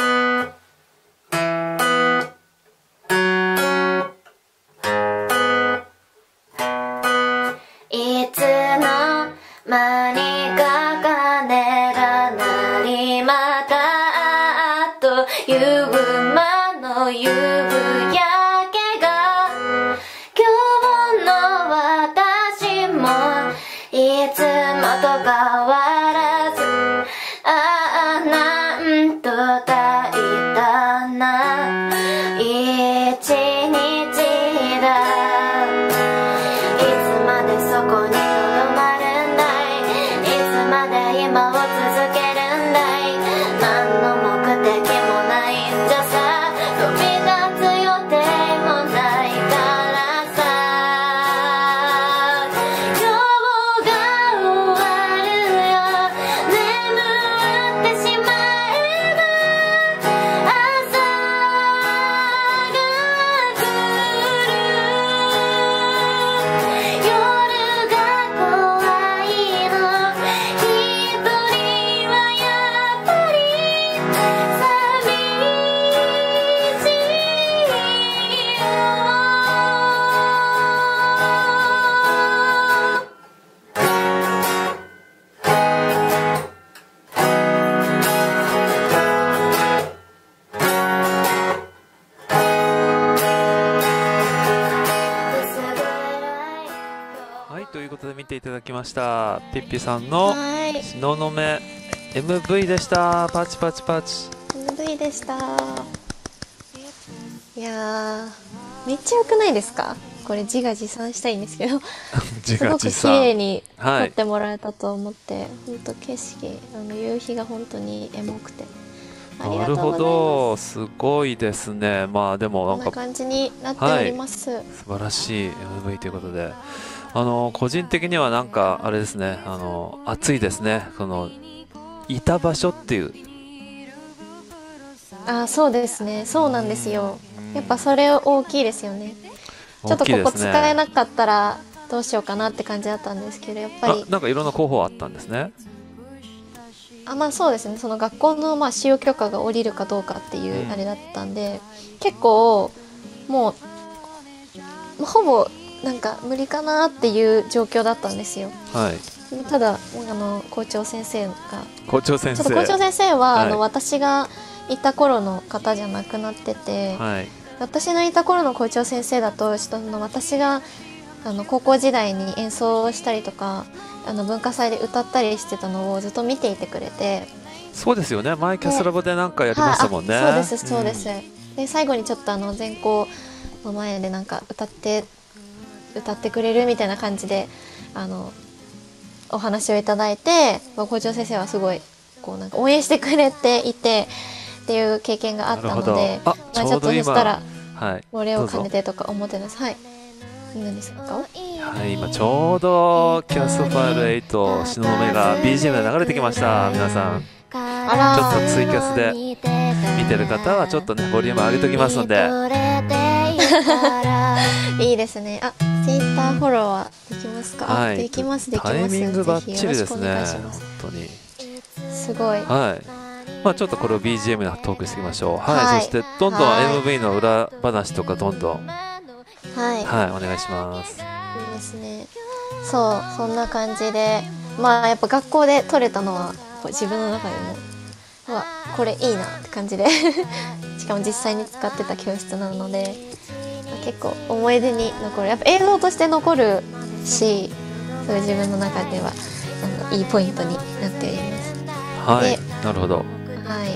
いつの間にか鐘が鳴り、またあっという間の夕焼けが、今日の私もいつもと変わらず、ああなんと大胆な一日だ。そこにとどまるんだい、いつまで今を続けるんだい、何の目的もないんじゃさ、飛び立つ予定もないからさ、今日が終わるよ、眠ってしまえば朝が来る、 ということで見ていただきましたピッピさんの東雲 MV でした。パチパチパチ MV でした。いやーめっちゃ良くないですか。これ自画自賛したいんですけどすごく綺麗に撮ってもらえたと思って、本当景色夕日が本当にエモくてありがとうございます。なるほど、 すごいですね。まあでもなんかこんな感じになっております、 素晴らしい MV ということで、個人的にはなんかあれですね、暑いですね。このいた場所っていう、 そうですね、そうなんですよ。やっぱそれ大きいですよね。ちょっとここ使えなかったらどうしようかなって感じだったんですけど、やっぱりなんかいろんな候補あったんですね。 まあそうですね、その学校の使用許可が下りるかどうかっていうあれだったんで、結構もうほぼなんか無理かなっていう状況だったんですよ。 はい。 ただ校長先生が校長先生は、私がいた頃の方じゃなくなってて、 はい、 私のいた頃の校長先生だとちょっと私が高校時代に演奏したりとか文化祭で歌ったりしてたのをずっと見ていてくれて。 そうですよね、前キャスラボでなんかやりましたもんね。 そうですそうです、で最後にちょっと全校の前でなんか歌ってくれるみたいな感じでお話をいただいて、校長先生はすごいこうなんか応援してくれていてっていう経験があったので、 まあ、ちょっとそしたらはい、 これを兼ねてとか思ってます。はい、何ですか？ はい、今ちょうどキャストファイル8東雲が BGM で流れてきました。皆さんちょっとツイキャスで見てる方はちょっとねボリューム上げておきますのでいいですね。あ、Twitter フォローはできますか？ はい、 できますできます。 タイミングバッチリですね。本当にすごい。 はい。まあちょっとこれを BGM でトークしていきましょう。はい、そしてどんどん MV の裏話とかどんどんはい、お願いします。 いいですね。そう、そんな感じで、まあやっぱ学校で撮れたのは自分の中でもこれいいなって感じでしかも実際に使ってた教室なので、結構思い出に残る。やっぱ映像として残るし、それ自分の中ではいいポイントになっております。 はい、なるほど。 はい。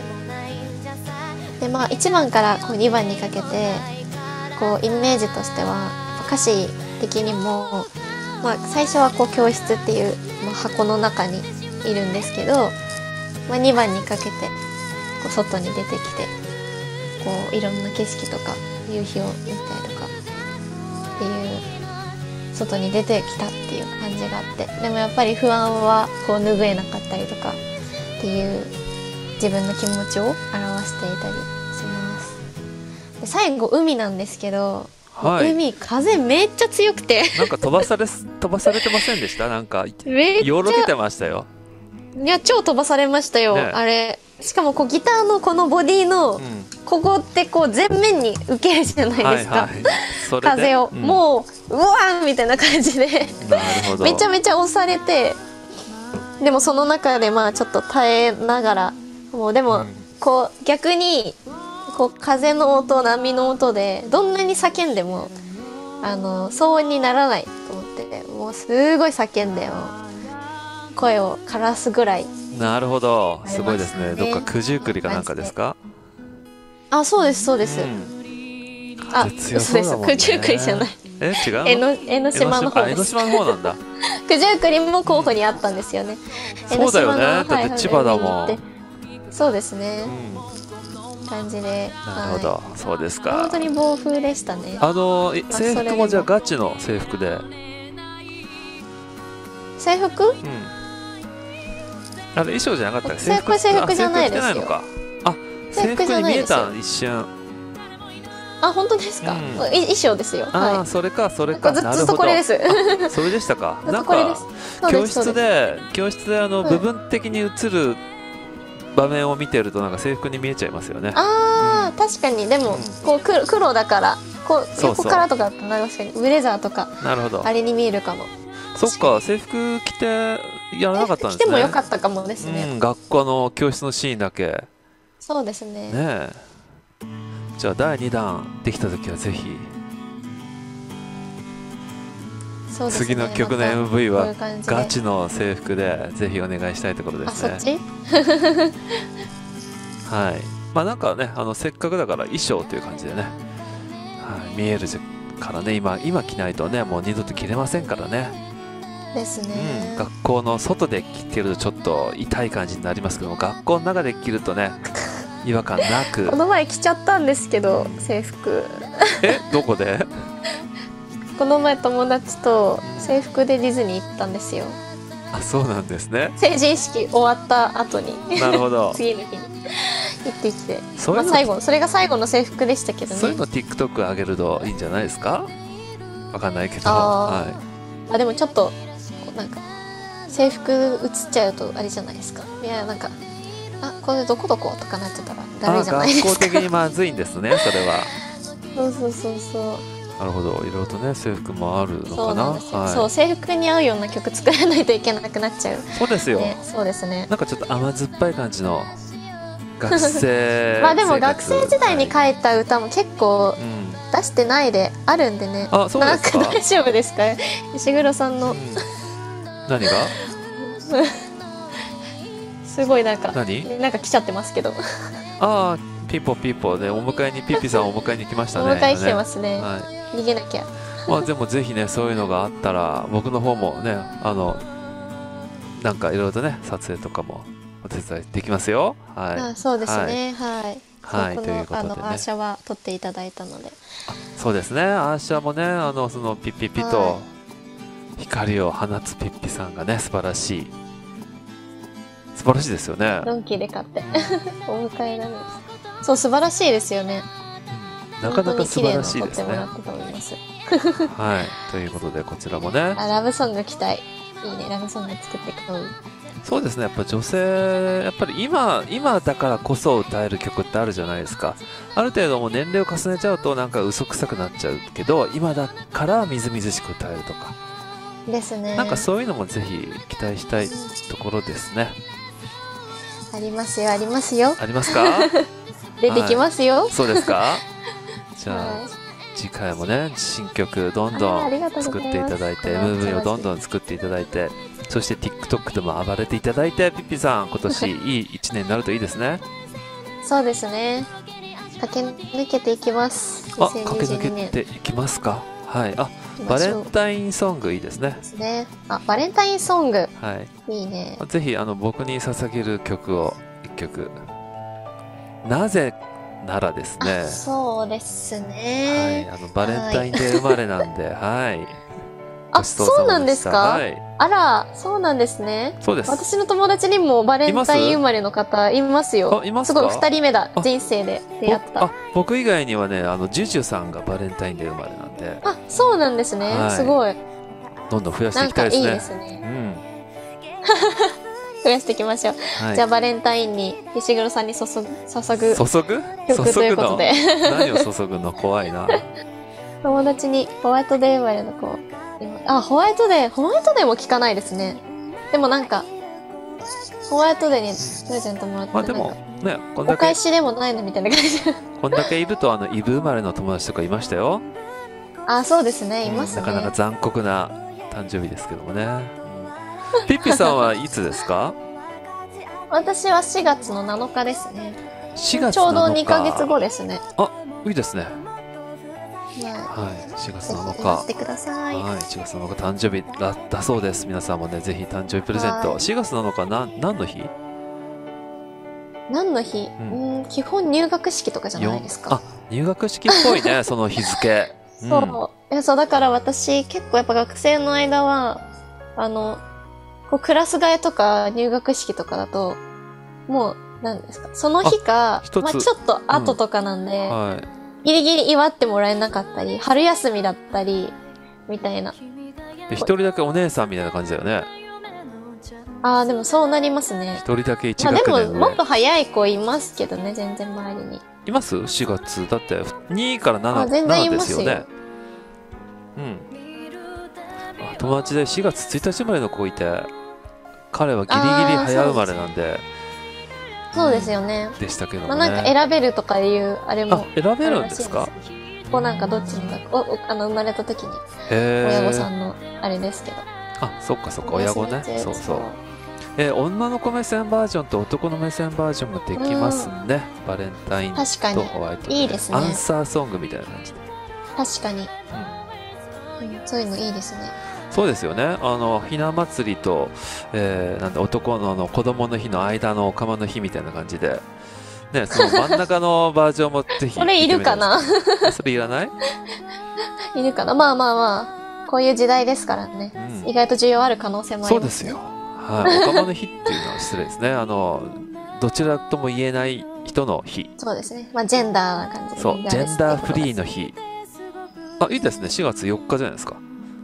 でまあ1番からこう2番にかけてこうイメージとしては歌詞的にも、まあ、最初はこう教室っていう、まあ、箱の中にいるんですけど、まあ、2番にかけてこう外に出てきてこういろんな景色とか夕日を見たりとかっていう外に出てきたっていう感じがあって、でもやっぱり不安はこう拭えなかったりとかっていう自分の気持ちを表していたりします。で最後海なんですけど、はい、海風めっちゃ強くてなんか飛ばされてませんでした？なんかよろけてましたよ。 いや超飛ばされましたよ、ね、あれ。しかもこうギターのこのボディのここってこう全面に受けるじゃないですか、風を、もううわーみたいな感じでめちゃめちゃ押されて、でもその中でまあちょっと耐えながらもうでもこう逆にこう風の音波の音でどんなに叫んでも騒音にならないと思って、もうすごい叫んでも声を枯らすぐらい。 なるほど、すごいですね。どっか九十九里かなんかですか？ あ、そうですそうです。あ、そうです。九十九里じゃない。 違う？ 江ノ島の方です。 江ノ島の方なんだ。 九十九里も候補にあったんですよね。 そうだよね。だって千葉だもん。 そうですね。感じで。 なるほど、そうですか。 本当に暴風でしたね。 制服もじゃあガチの制服で。 制服？ あれ衣装じゃなかったっけ？ 制服じゃないですよ。 あ、制服に見えた一瞬。 あ、本当ですか？衣装ですよ。 あ、それか。ずっとこれです。 それでしたか。なんか教室で部分的に映る場面を見てるとなんか制服に見えちゃいますよね。 ああ、確かに。でもこう黒だからこう横からとかなり確かにブレザーとかあれに見えるかも。 そっか、制服着てやらなかったんですね。 着てもよかったかもですね。 学校の教室のシーンだけ。 そうですね。 ねえ。じゃあ第2弾できた時はぜひ。 そうですね、 次の曲の MV はガチの制服でぜひお願いしたいところですね。 あ、そっち？ はい。まあなんかね、せっかくだから衣装という感じでね、はい、見えるからね、今着ないとね、もう二度と着れませんからね。 ですね。 学校の外で着てるとちょっと痛い感じになりますけども、学校の中で着るとね違和感なく。 この前着ちゃったんですけど、制服。 どこで？ この前友達と制服でディズニー行ったんですよ。 あ、そうなんですね。 成人式終わった後に。 なるほど。 次の日に行ってきて、それが最後の制服でしたけどね。 そういうの TikTok 上げるといいんじゃないですか？わかんないけど。 でもちょっとなんか制服映っちゃうとあれじゃないですか。いや、なんかこれどこどことかなっちゃったらダメじゃないですか。 学校的にまずいんですね、それは。 そうなるほど、いろいろとね制服もあるのかな。 そうなんですよ。そう、制服に合うような曲作らないといけなくなっちゃう。 そうですよ。 そうですね。 なんかちょっと甘酸っぱい感じの学生まあでも学生時代に書いた歌も結構出してないであるんでね。 あ、そうですか。 なんか大丈夫ですか、石黒さんの。 何が？ すごいなんか来ちゃってますけど。 ああ、ピンポンピンポンでお迎えにピッピさんをお迎えに来ましたね。 お迎え来てますね。 はい、 逃げなきゃ。 まあでもぜひね、そういうのがあったら僕の方もね、なんかいろいろとね、撮影とかもお手伝いできますよ。はい。 あ、そうですね。はい。 はい、ということでね。 アーシャは撮っていただいたので。 そうですね。アーシャもね、そのピッピピと光を放つピッピさんがね、素晴らしいですよね。 ドンキで買ってお迎えなんです。そう、素晴らしいですよね。 なかなか素晴らしいですね。はい、ということでこちらもね。 ラブソング期待。いいね、ラブソング作っていくといい。 そうですね、やっぱ女性、やっぱり今だからこそ歌える曲ってあるじゃないですか。ある程度もう年齢を重ねちゃうとなんか嘘くさくなっちゃうけど、今だからみずみずしく歌えるとか。 ですね。 なんかそういうのもぜひ期待したいところですね。 ありますよ、ありますよ。 ありますか？ 出てきますよ。 はい、そうですか？じゃあ、次回もね、新曲どんどん作っていただいて、MV をどんどん作っていただいて、そして TikTok でも暴れていただいて、ピッピさん、今年いい1年になるといいですね。 そうですね。駆け抜けていきます。 あ、駆け抜けていきますか。はい。あ、バレンタインソングいいですね。 あ、バレンタインソング。 はい。 いいね。 ぜひ僕に捧げる曲を1曲。なぜならですね。 そうですね。 はい。バレンタインデー生まれなんで、はい。 あ、そうなんですか。はい。あら、そうなんですね。 そうです。 私の友達にもバレンタイン生まれの方いますよ。 あ、いますか。 すごい2人目だ。人生で出会った。 あ、僕以外にはね、ジュジュさんがバレンタインデー生まれなんで。 あ、そうなんですね。すごい。 どんどん増やしていきたいですね。 いいですね。うん。増やしていきましょう。じゃあバレンタインに石黒さんに注ぐ曲ということで。 何を注ぐの？怖いな。 友達にホワイトデー生まれの子。あ、ホワイトデーも聞かないですね。でもなんかホワイトデーにプレゼントもらって、 まあでもね、こんだけお返しでもないのみたいな感じ。 こんだけいるとイブ生まれの友達とかいましたよ。 あ、そうですね、いますね。 なかなか残酷な誕生日ですけどもね。ピッピさんはいつですか？ 私は4月の7日ですね。 4月7日。 ちょうど2ヶ月後ですね。 あ、いいですね。はい、4月7日。 待ってください。 はい、4月7日誕生日だそうです。皆さんもね、ぜひ誕生日プレゼント。4月7日何の日？ 何の日？基本入学式とかじゃないですか。 あ、入学式っぽいね、その日付。 そう。そう、だから私結構やっぱ学生の間は、クラス替えとか入学式とかだと、もう、何ですか、その日か、まあちょっと後とかなんで、ギリギリ祝ってもらえなかったり、春休みだったり、みたいな。 一人だけお姉さんみたいな感じだよね。 ああ、でもそうなりますね。 一人だけ1学年上。 でももっと早い子いますけどね、全然周りに。 います ?4 月。だって、2から7、 全然いますよ。 7ですよね。うん。友達で4月1日生まれの子いて、彼はギリギリ早生まれなんで。 そうですよね。 でしたけどね。 まあなんか選べるとかいうあれも。 選べるんですか？ こうなんかどっちに生まれた時に親御さんのあれですけど。 あ、そっかそっか、親御ね。そうそう。女の子目線バージョンと男の目線バージョンもできますね。バレンタインとホワイトデー。 いいですね。 アンサーソングみたいな感じで。 確かに。そういうのいいですね。 そうですよね。ひな祭りと、なんで男の子供の日の間のお釜の日みたいな感じで、ね、その真ん中のバージョンもぜひ。 それいるかな？ それいらない？ いるかな。まあまあまあ、こういう時代ですからね。意外と需要ある可能性もありますね。 そうですよ。はい。お釜の日っていうのは失礼ですね。どちらとも言えない人の日。 そうですね。まあジェンダーな感じで。 そう、ジェンダーフリーの日。あ、いいですね。4月4日じゃないですか。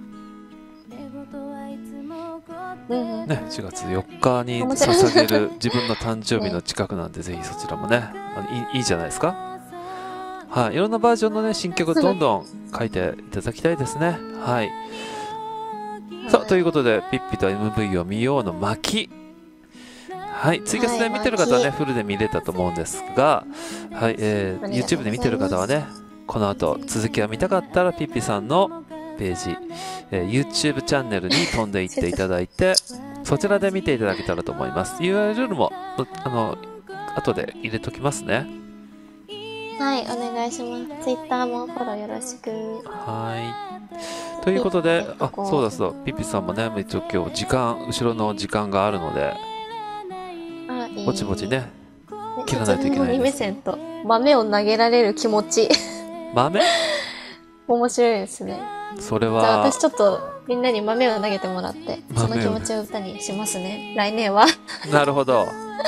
ね、4月4日に捧げる自分の誕生日の近くなんで、ぜひそちらもね、いいじゃないですか。はい、いろんなバージョンのね、新曲どんどん書いていただきたいですね。はい。さあ、ということで、ピッピと MV を見ようの巻。はい、ツイキャスで見てる方はね、フルで見れたと思うんですが、はい、YouTube で見てる方はね、 この後続きが見たかったらピッピさんのページ、YouTube チャンネルに飛んでいっていただいてそちらで見ていただけたらと思います。 URL も後で入れときますね。 はい、お願いします。Twitter もフォローよろしく。 はいということで、あ、そうだそうだ、ピッピさんもね一応今日後ろの時間があるのでぼちぼちね切らないといけないです。 目線と豆を投げられる気持ち豆面白いですね。 それじゃあは私ちょっとみんなに豆を投げてもらってその気持ちを歌にしますね、来年は。 なるほど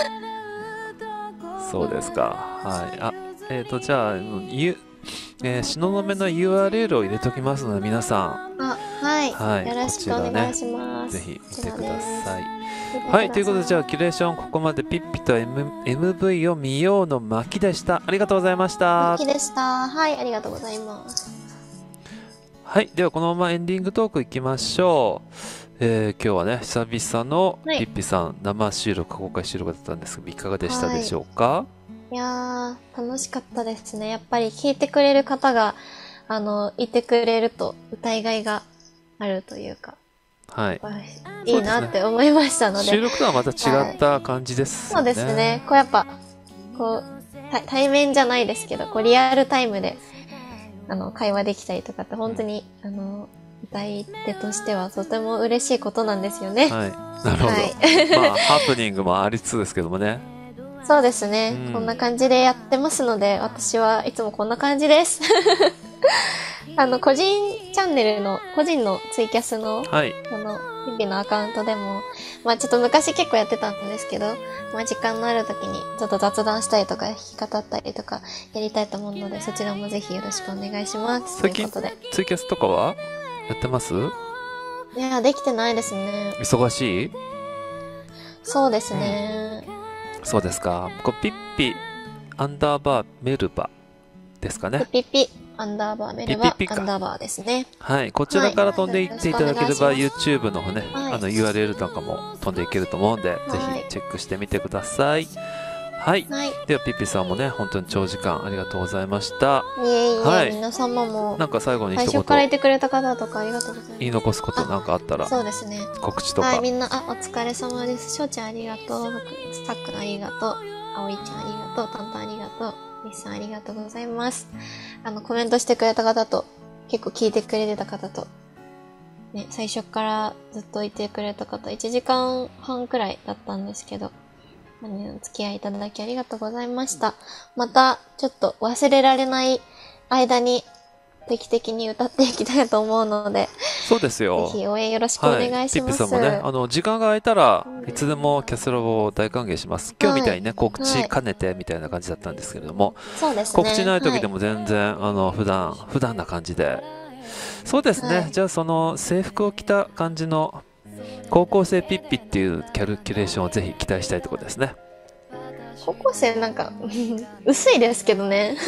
そうですか。はいあじゃあ東雲の URL を入れときますので皆さんはい、 はいよろしくお願いします。 ぜひ見てください。はいということでじゃあキュレーションここまでピッピと、MV を見ようの巻でした。ありがとうございました。 好きでした。はい、ありがとうございます。 はいではこのままエンディングトークいきましょう。今日はね久々のピッピさん、生収録公開収録だったんですがいかがでしたでしょうか。 いやー楽しかったですね。やっぱり聴いてくれる方がいてくれると歌いがいがあるというか、 はい、 いいなって思いましたので、 収録とはまた違った感じですよね。 そうですね。こうやっぱ対面じゃないですけどリアルタイムで会話できたりとかって本当に歌い手としてはとても嬉しいことなんですよね。 はい、なるほど。 はいまあハプニングもありつつですけどもね。 そうですね、 うんこんな感じでやってますので私はいつもこんな感じです個人チャンネルの個人のツイキャスのはい日々のアカウントでもまあちょっと昔結構やってたんですけど、まあ時間のある時にちょっと雑談したりとか弾き語ったりとかやりたいと思うのでそちらもぜひよろしくお願いしますということで。 ツイキャスとかはやってます？ いやできてないですね。 忙しい？ そうですね、 そうですか。ピッピアンダーバーメルバですかね。 ピピアンダーバーメルバピッピッピかアンダーバーですね。 はいこちらから飛んでいっていただければ、 はい YouTube の方ね、 はい URL とかも飛んでいけると思うんで、ぜひチェックしてみてください。はい、 はい、 ではピッピさんもね本当に長時間ありがとうございました。 いえいえ、 はい皆様もなんか最後に最一言初からいてくれた方とかありがとうございます。 言い残すことなんかあったらそうですね。 告知とか。 はい、みんな、お疲れ様です。しょうちゃんありがとう。スタックのありがとう。あおいちゃんありがとう。タンタンありがとう。ミスさんありがとうございます。コメントしてくれた方と、結構聞いてくれてた方と、ね、最初からずっといてくれた方、1時間半くらいだったんですけど、お付き合いいただきありがとうございました。また、ちょっと忘れられない間に、定期的に歌っていきたいと思うので、 そうですよ。 ぜひ応援よろしくお願いします。 ピッピさんもね、時間が空いたらいつでもキャスラボを大歓迎します。今日みたいにね、告知兼ねてみたいな感じだったんですけれども、 そうですね、 告知ない時でも全然、普段な感じで、そうですね、 はいじゃあその制服を着た感じの高校生ピッピっていうキャルキュレーションをぜひ期待したいところですね。 高校生なんか薄いですけどね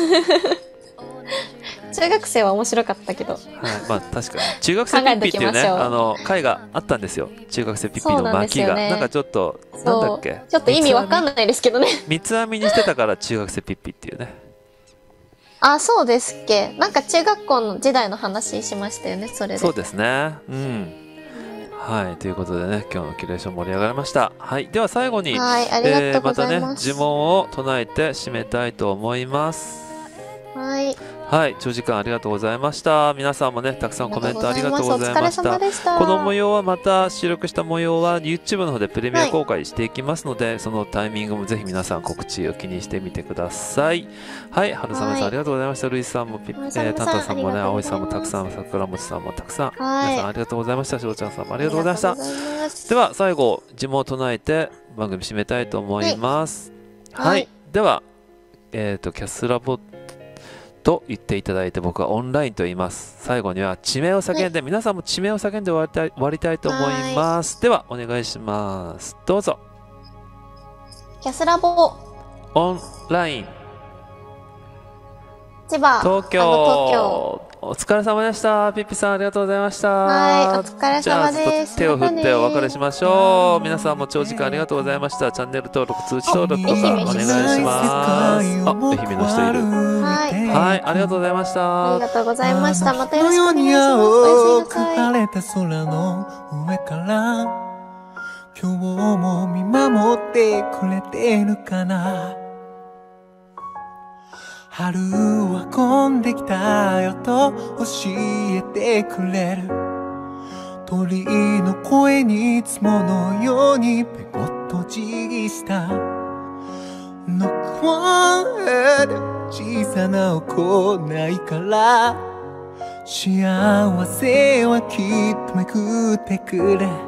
中学生は面白かったけど、 はい、まあ確かに中学生ピッピっていうね回があったんですよ。中学生ピッピの巻きが なんかちょっとなんだっけ、 ちょっと意味わかんないですけどね三つ編みにしてたから中学生ピッピっていうね。 あ、そうですっけ。なんか中学校の時代の話しましたよね、それで。 そうですね。うん。はい、ということでね、今日のキュレーション盛り上がりました。はい、では最後に、 はい、ありがとうございまたね、 ます。 呪文を唱えて締めたいと思います。 はい。 はい、長時間ありがとうございました。皆さんもね、たくさんコメントありがとうございました。 お疲れ様でした。 この模様はまた収録した模様は YouTube の方でプレミア公開していきますので、そのタイミングもぜひ皆さん告知を気にしてみてください。はい、春雨さんありがとうございました。ルイさんもタンタさんもね、葵さんもたくさん、桜餅さんもたくさん、皆さんありがとうございました。しょうちゃんさんもありがとうございました。では最後呪文を唱えて番組締めたいと思います。はい、ではキャスラボと言っていただいて僕はオンラインと言います。最後には地名を叫んで、皆さんも地名を叫んで終わりたいと思います。ではお願いします。どうぞ。 キャスラボオンライン千葉。 東京。 東京。 お疲れ様でした。ピッピさんありがとうございました。 はい、お疲れ様です。 じゃあちょっと手を振ってお別れしましょう。皆さんも長時間ありがとうございました。チャンネル登録、通知登録とかお願いします。あ、愛媛の人いる。 はい。 はい、ありがとうございました。 ありがとうございました。またよろしくお願いします。おやすみなさい。 晴れた空の上から今日も見守ってくれてるかな。春は混んできたよと教えてくれる鳥の声にいつものようにペコッとじしたノックワン小さな行いから幸せはきっとめくってくれ